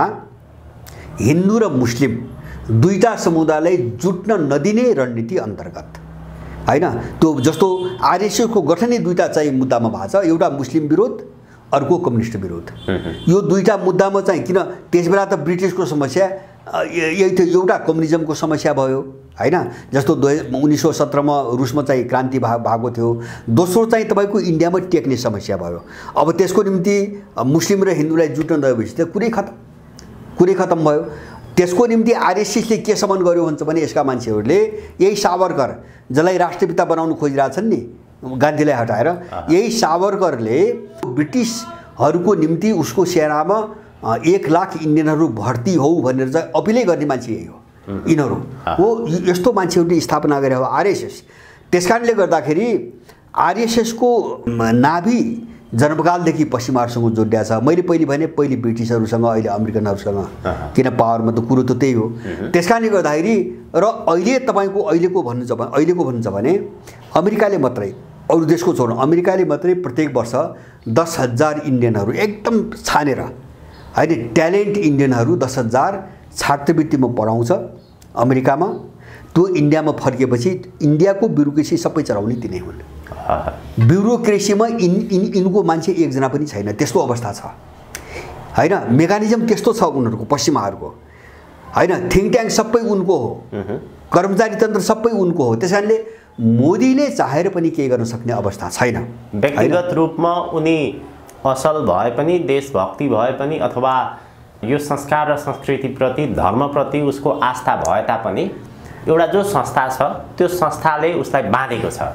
हिन्दू र मुस्लिम दुईटा समुदायलाई जुट्न नदिने रणनीति अन्तर्गत, होइन? त्यो जस्तो आरएसएसको गठनै दुईटा चाहिँ मुद्दामा भएको छ, एउटा मुस्लिम विरोध अर्को कम्युनिस्ट विरोध। यो दुईटा मुद्दामा चाहिँ किन त्यसबेला त ब्रिटिसको समस्या यही थियो, एउटा कम्युनिजमको समस्या भयो, होइन? जस्तो दुई उन्नाइस सौ सत्रमा रुसमा चाहिँ क्रान्ति भा भएको थियो। दोस्रो चाहिँ तपाईँको इन्डियामा टेक्ने समस्या भयो। अब त्यसको निम्ति मुस्लिम र हिन्दूलाई जुट्न गएपछि त कुरै खतम कुरै खतम भयो। त्यसको निम्ति आरएसएसले के सम्मान गर्यो भन्छ भने यसका मान्छेहरूले यही सावरकर जसलाई राष्ट्रपिता बनाउनु खोजिरहेछन् नि, गान्धीलाई हटाएर, यही सावरकरले ब्रिटिसहरूको निम्ति उसको सेनामा एक लाख इन्डियनहरू भर्ती हो भनेर चाहिँ अपिलै गर्ने मान्छे यही हो, यिनीहरू हो। यस्तो मान्छेहरूले स्थापना गरे हो आरएसएस। त्यस कारणले गर्दाखेरि आरएसएसको नाभि जन्मकालदेखि पश्चिमाहरूसँग जोडिया छ। मैले पहिले भने पहिले ब्रिटिसहरूसँग, अहिले अमेरिकनहरूसँग, किन पावरमा त कुरो त त्यही हो। त्यस कारणले गर्दाखेरि र अहिले तपाईँको अहिलेको भन्नु छ भने अहिलेको भन्नु छ भने अमेरिकाले मात्रै, अरू देशको छोड्नु, अमेरिकाले मात्रै प्रत्येक वर्ष दस हजार इन्डियनहरू एकदम छानेर, होइन, ट्यालेन्ट इन्डियनहरू दस हजार छात्रवृत्तिमा पढाउँछ अमेरिकामा। त्यो इन्डियामा फर्किएपछि इन्डियाको ब्युरोक्रेसी सबै चलाउने तिनै हुन्। ब्युरोक्रेसीमा इन इन यिनको मान्छे एकजना पनि छैन, त्यस्तो अवस्था छ, होइन? मेकानिजम त्यस्तो छ उनीहरूको, पश्चिमाहरूको, होइन? थिङ्क ट्याङ्क सबै उनको हो, कर्मचारी तन्त्र सबै उनको हो। त्यस कारणले मोदीले चाहेर पनि केही गर्न सक्ने अवस्था छैन। व्यक्तिगत रूपमा उनी असल भए पनि, देशभक्ति भए पनि, अथवा यो संस्कार र संस्कृतिप्रति, धर्मप्रति उसको आस्था भए तापनि एउटा जो संस्था छ त्यो संस्थाले उसलाई बाँधेको छ।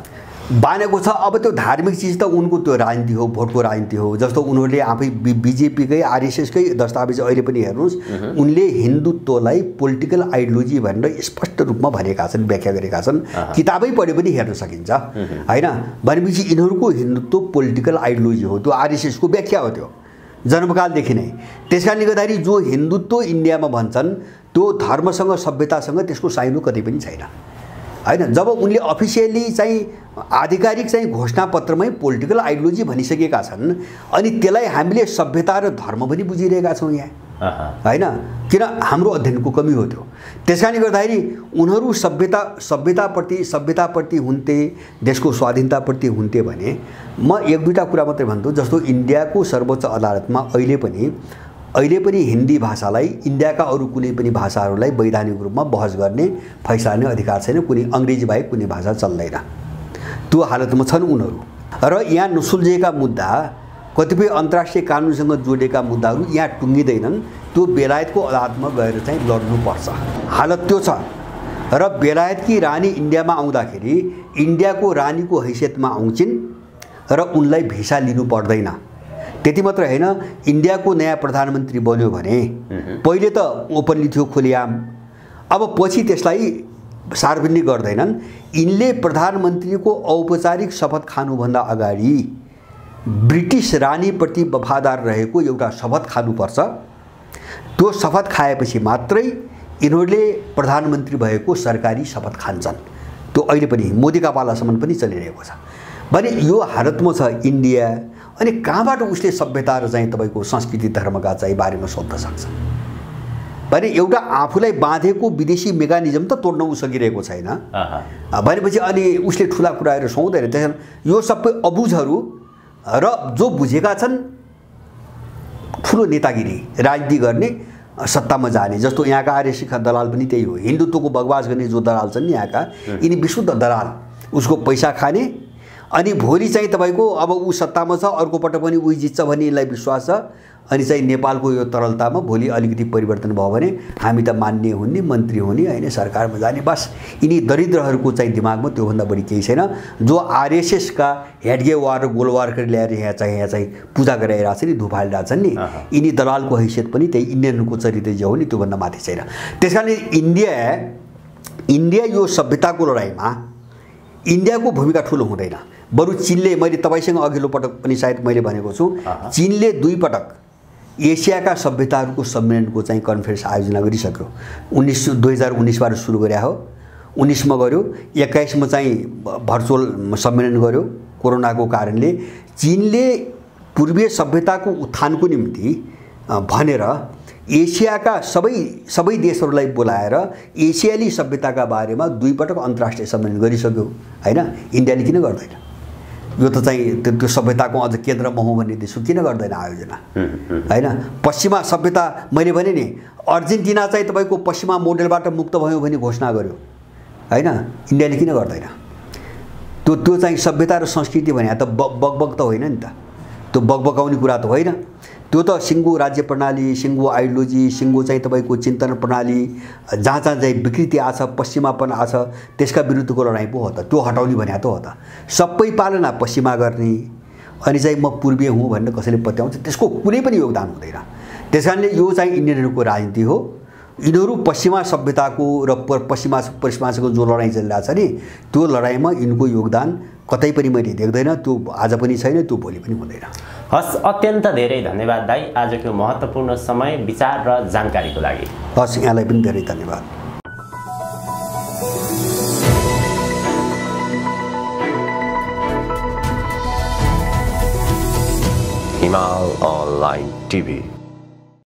बानेको छ। अब त्यो धार्मिक चिज त उनको त्यो राजनीति हो, भोटको राजनीति हो। जस्तो उनीहरूले आफै बिजेपीकै आरएसएसकै दस्तावेज अहिले पनि हेर्नुहोस्, उनले हिन्दुत्वलाई पोलिटिकल आइडियोलोजी भनेर स्पष्ट रूपमा भनेका छन्, व्याख्या गरेका छन्। किताबै पढे पनि हेर्न सकिन्छ होइन। भनेपछि यिनीहरूको हिन्दुत्व पोलिटिकल आइडियोलोजी हो, त्यो आरएसएसको व्याख्या हो त्यो जन्मकालदेखि नै। त्यस कारणले गर्दाखेरि जो हिन्दुत्व इन्डियामा भन्छन् त्यो धर्मसँग सभ्यतासँग त्यसको साइनो कतै पनि छैन होइन। जब उनले अफिसियली चाहिँ आधिकारिक चाहिँ घोषणापत्रमै पोलिटिकल आइडियोलोजी भनिसकेका छन् अनि त्यसलाई हामीले सभ्यता र धर्म पनि बुझिरहेका छौँ यहाँ होइन। किन हाम्रो अध्ययनको कमी हो त्यो। त्यस कारणले गर्दाखेरि उनीहरू सभ्यता सभ्यताप्रति सभ्यताप्रति हुन्थे, देशको स्वाधीनताप्रति हुन्थे भने म एक दुईवटा कुरा मात्रै भन्छु। जस्तो इन्डियाको सर्वोच्च अदालतमा अहिले पनि अहिले पनि हिन्दी भाषालाई इन्डियाका अरू कुनै पनि भाषाहरूलाई वैधानिक रूपमा बहस गर्ने फैसला गर्ने अधिकार छैन। कुनै अङ्ग्रेजी बाहेक कुनै भाषा चल्दैन, त्यो हालतमा छन् उनीहरू। र यहाँ नसुल्झेका मुद्दा, कतिपय अन्तर्राष्ट्रिय कानुनसँग जोडिएका मुद्दाहरू यहाँ टुङ्गिँदैनन्, त्यो बेलायतको अदालतमा गएर चाहिँ लड्नुपर्छ, हालत त्यो छ। र बेलायतकी रानी इन्डियामा आउँदाखेरि इन्डियाको रानीको हैसियतमा आउँछिन् र उनलाई भिसा लिनु पर्दैन। त्यति मात्र होइन, इन्डियाको नयाँ प्रधानमन्त्री बन्यो भने पहिले त ओपनली थियो, खुलेआम, अब पछि त्यसलाई सार्वजनिक गर्दैनन्। यिनले प्रधानमन्त्रीको औपचारिक शपथ खानुभन्दा अगाडि ब्रिटिस रानीप्रति वफादार रहेको एउटा शपथ खानुपर्छ। त्यो शपथ खाएपछि मात्रै यिनीहरूले प्रधानमन्त्री भएको सरकारी शपथ खान्छन्। त्यो अहिले पनि मोदीका पालासम्म पनि चलिरहेको छ। भने यो हालतमा छ इन्डिया। अनि कहाँबाट उसले सभ्यता र चाहिँ तपाईँको संस्कृति धर्मका चाहिँ बारेमा सोध्न सक्छ भने एउटा आफूलाई बाँधेको विदेशी मेकानिजम त तोड्न उ सकिरहेको छैन भनेपछि अनि उसले ठुला कुराहरू सुहाउँदैन। त्यसैले यो सबै अबुझहरू र जो बुझेका छन् ठुलो नेतागिरी राजनीति गर्ने, सत्तामा जाने, जस्तो यहाँका आरएसएसका दलाल पनि त्यही हो। हिन्दुत्वको बकवास गर्ने जो दलाल छन् नि यहाँका, यिनी विशुद्ध दलाल, उसको पैसा खाने। अनि भोलि चाहिँ तपाईँको अब ऊ सत्तामा छ, अर्को पटक पनि उही जित्छ भन्ने यिनलाई विश्वास छ। अनि चाहिँ नेपालको यो तरलतामा भोलि अलिकति परिवर्तन भयो भने हामी त मान्य हुने, मन्त्री हुने होइन, सरकारमा जाने, बस यिनी दरिद्रहरूको चाहिँ दिमागमा त्योभन्दा बढी केही छैन। जो आरएसएसका हेडगेवार र गोलवारकर ल्याएर यहाँ चाहिँ यहाँ चाहिँ पूजा गराइरहेको छ नि, धुप हालिरहेको छन् नि, यिनी दलालको हैसियत पनि त्यही इन्डियनको चरित्र जो हो नि त्योभन्दा माथि छैन। त्यस कारणले इन्डिया इन्डिया यो सभ्यताको लडाइँमा इन्डियाको भूमिका ठुलो हुँदैन। बरु चीनले, मैले तपाईँसँग अघिल्लो पटक पनि सायद मैले भनेको छु, चीनले दुई पटक एसियाका सभ्यताहरूको सम्मेलनको चाहिँ कन्फरेन्स आयोजना गरिसक्यो। उन्नाइस दुई हजार उन्नाइसबाट सुरु गरे हो, उन्नाइसमा गर्यो, एक्काइसमा चाहिँ भर्चुअल सम्मेलन गर्यो कोरोनाको कारणले। चीनले पूर्वीय सभ्यताको उत्थानको निम्ति भनेर एसियाका सबै सबै देशहरूलाई बोलाएर एसियाली सभ्यताका बारेमा दुई पटक अन्तर्राष्ट्रिय सम्मेलन गरिसक्यो होइन। इन्डियाले किन गर्दैन? यो त चाहिँ त्यो सभ्यताको अझ केन्द्रमा हो भन्ने देश किन गर्दैन आयोजना होइन। पश्चिमा सभ्यता, मैले भने नि अर्जेन्टिना चाहिँ तपाईँको पश्चिमा मोडेलबाट मुक्त भयो भने घोषणा गर्यो होइन, इन्डियाले किन गर्दैन? त्यो त्यो चाहिँ सभ्यता र संस्कृति भने त बकबक त होइन नि त, त्यो बकबकाउने कुरा त होइन। त्यो त सिङ्गो राज्य प्रणाली, सिङ्गो आइडियोलोजी, सिङ्गो चाहिँ तपाईँको चिन्तन प्रणाली, जहाँ जहाँ चाहिँ विकृति आछ, पश्चिमापन आछ, त्यसका विरुद्धको लडाइँ पो हो त। त्यो हटाउने भने त हो त। सबै पालना पश्चिमा गर्ने अनि चाहिँ म पूर्वीय हुँ भनेर कसैले पत्याउँछ, त्यसको कुनै पनि योगदान हुँदैन। त्यस कारणले यो चाहिँ इन्डियनहरूको राजनीति हो। यिनीहरू पश्चिमा सभ्यताको र पश्चिमा पश्चिमासँग जो लडाइँ चलिरहेछ नि, त्यो लडाइँमा यिनको योगदान कतै पनि मैले देख्दैन। त्यो आज पनि छैन, त्यो भोलि पनि हुँदैन। हस्, अत्यन्त धेरै धन्यवाद दाइ आजको महत्त्वपूर्ण समय, विचार र जानकारीको लागि। हस्, यहाँलाई पनि धेरै धन्यवाद। हिमाल अनलाइन टिभी।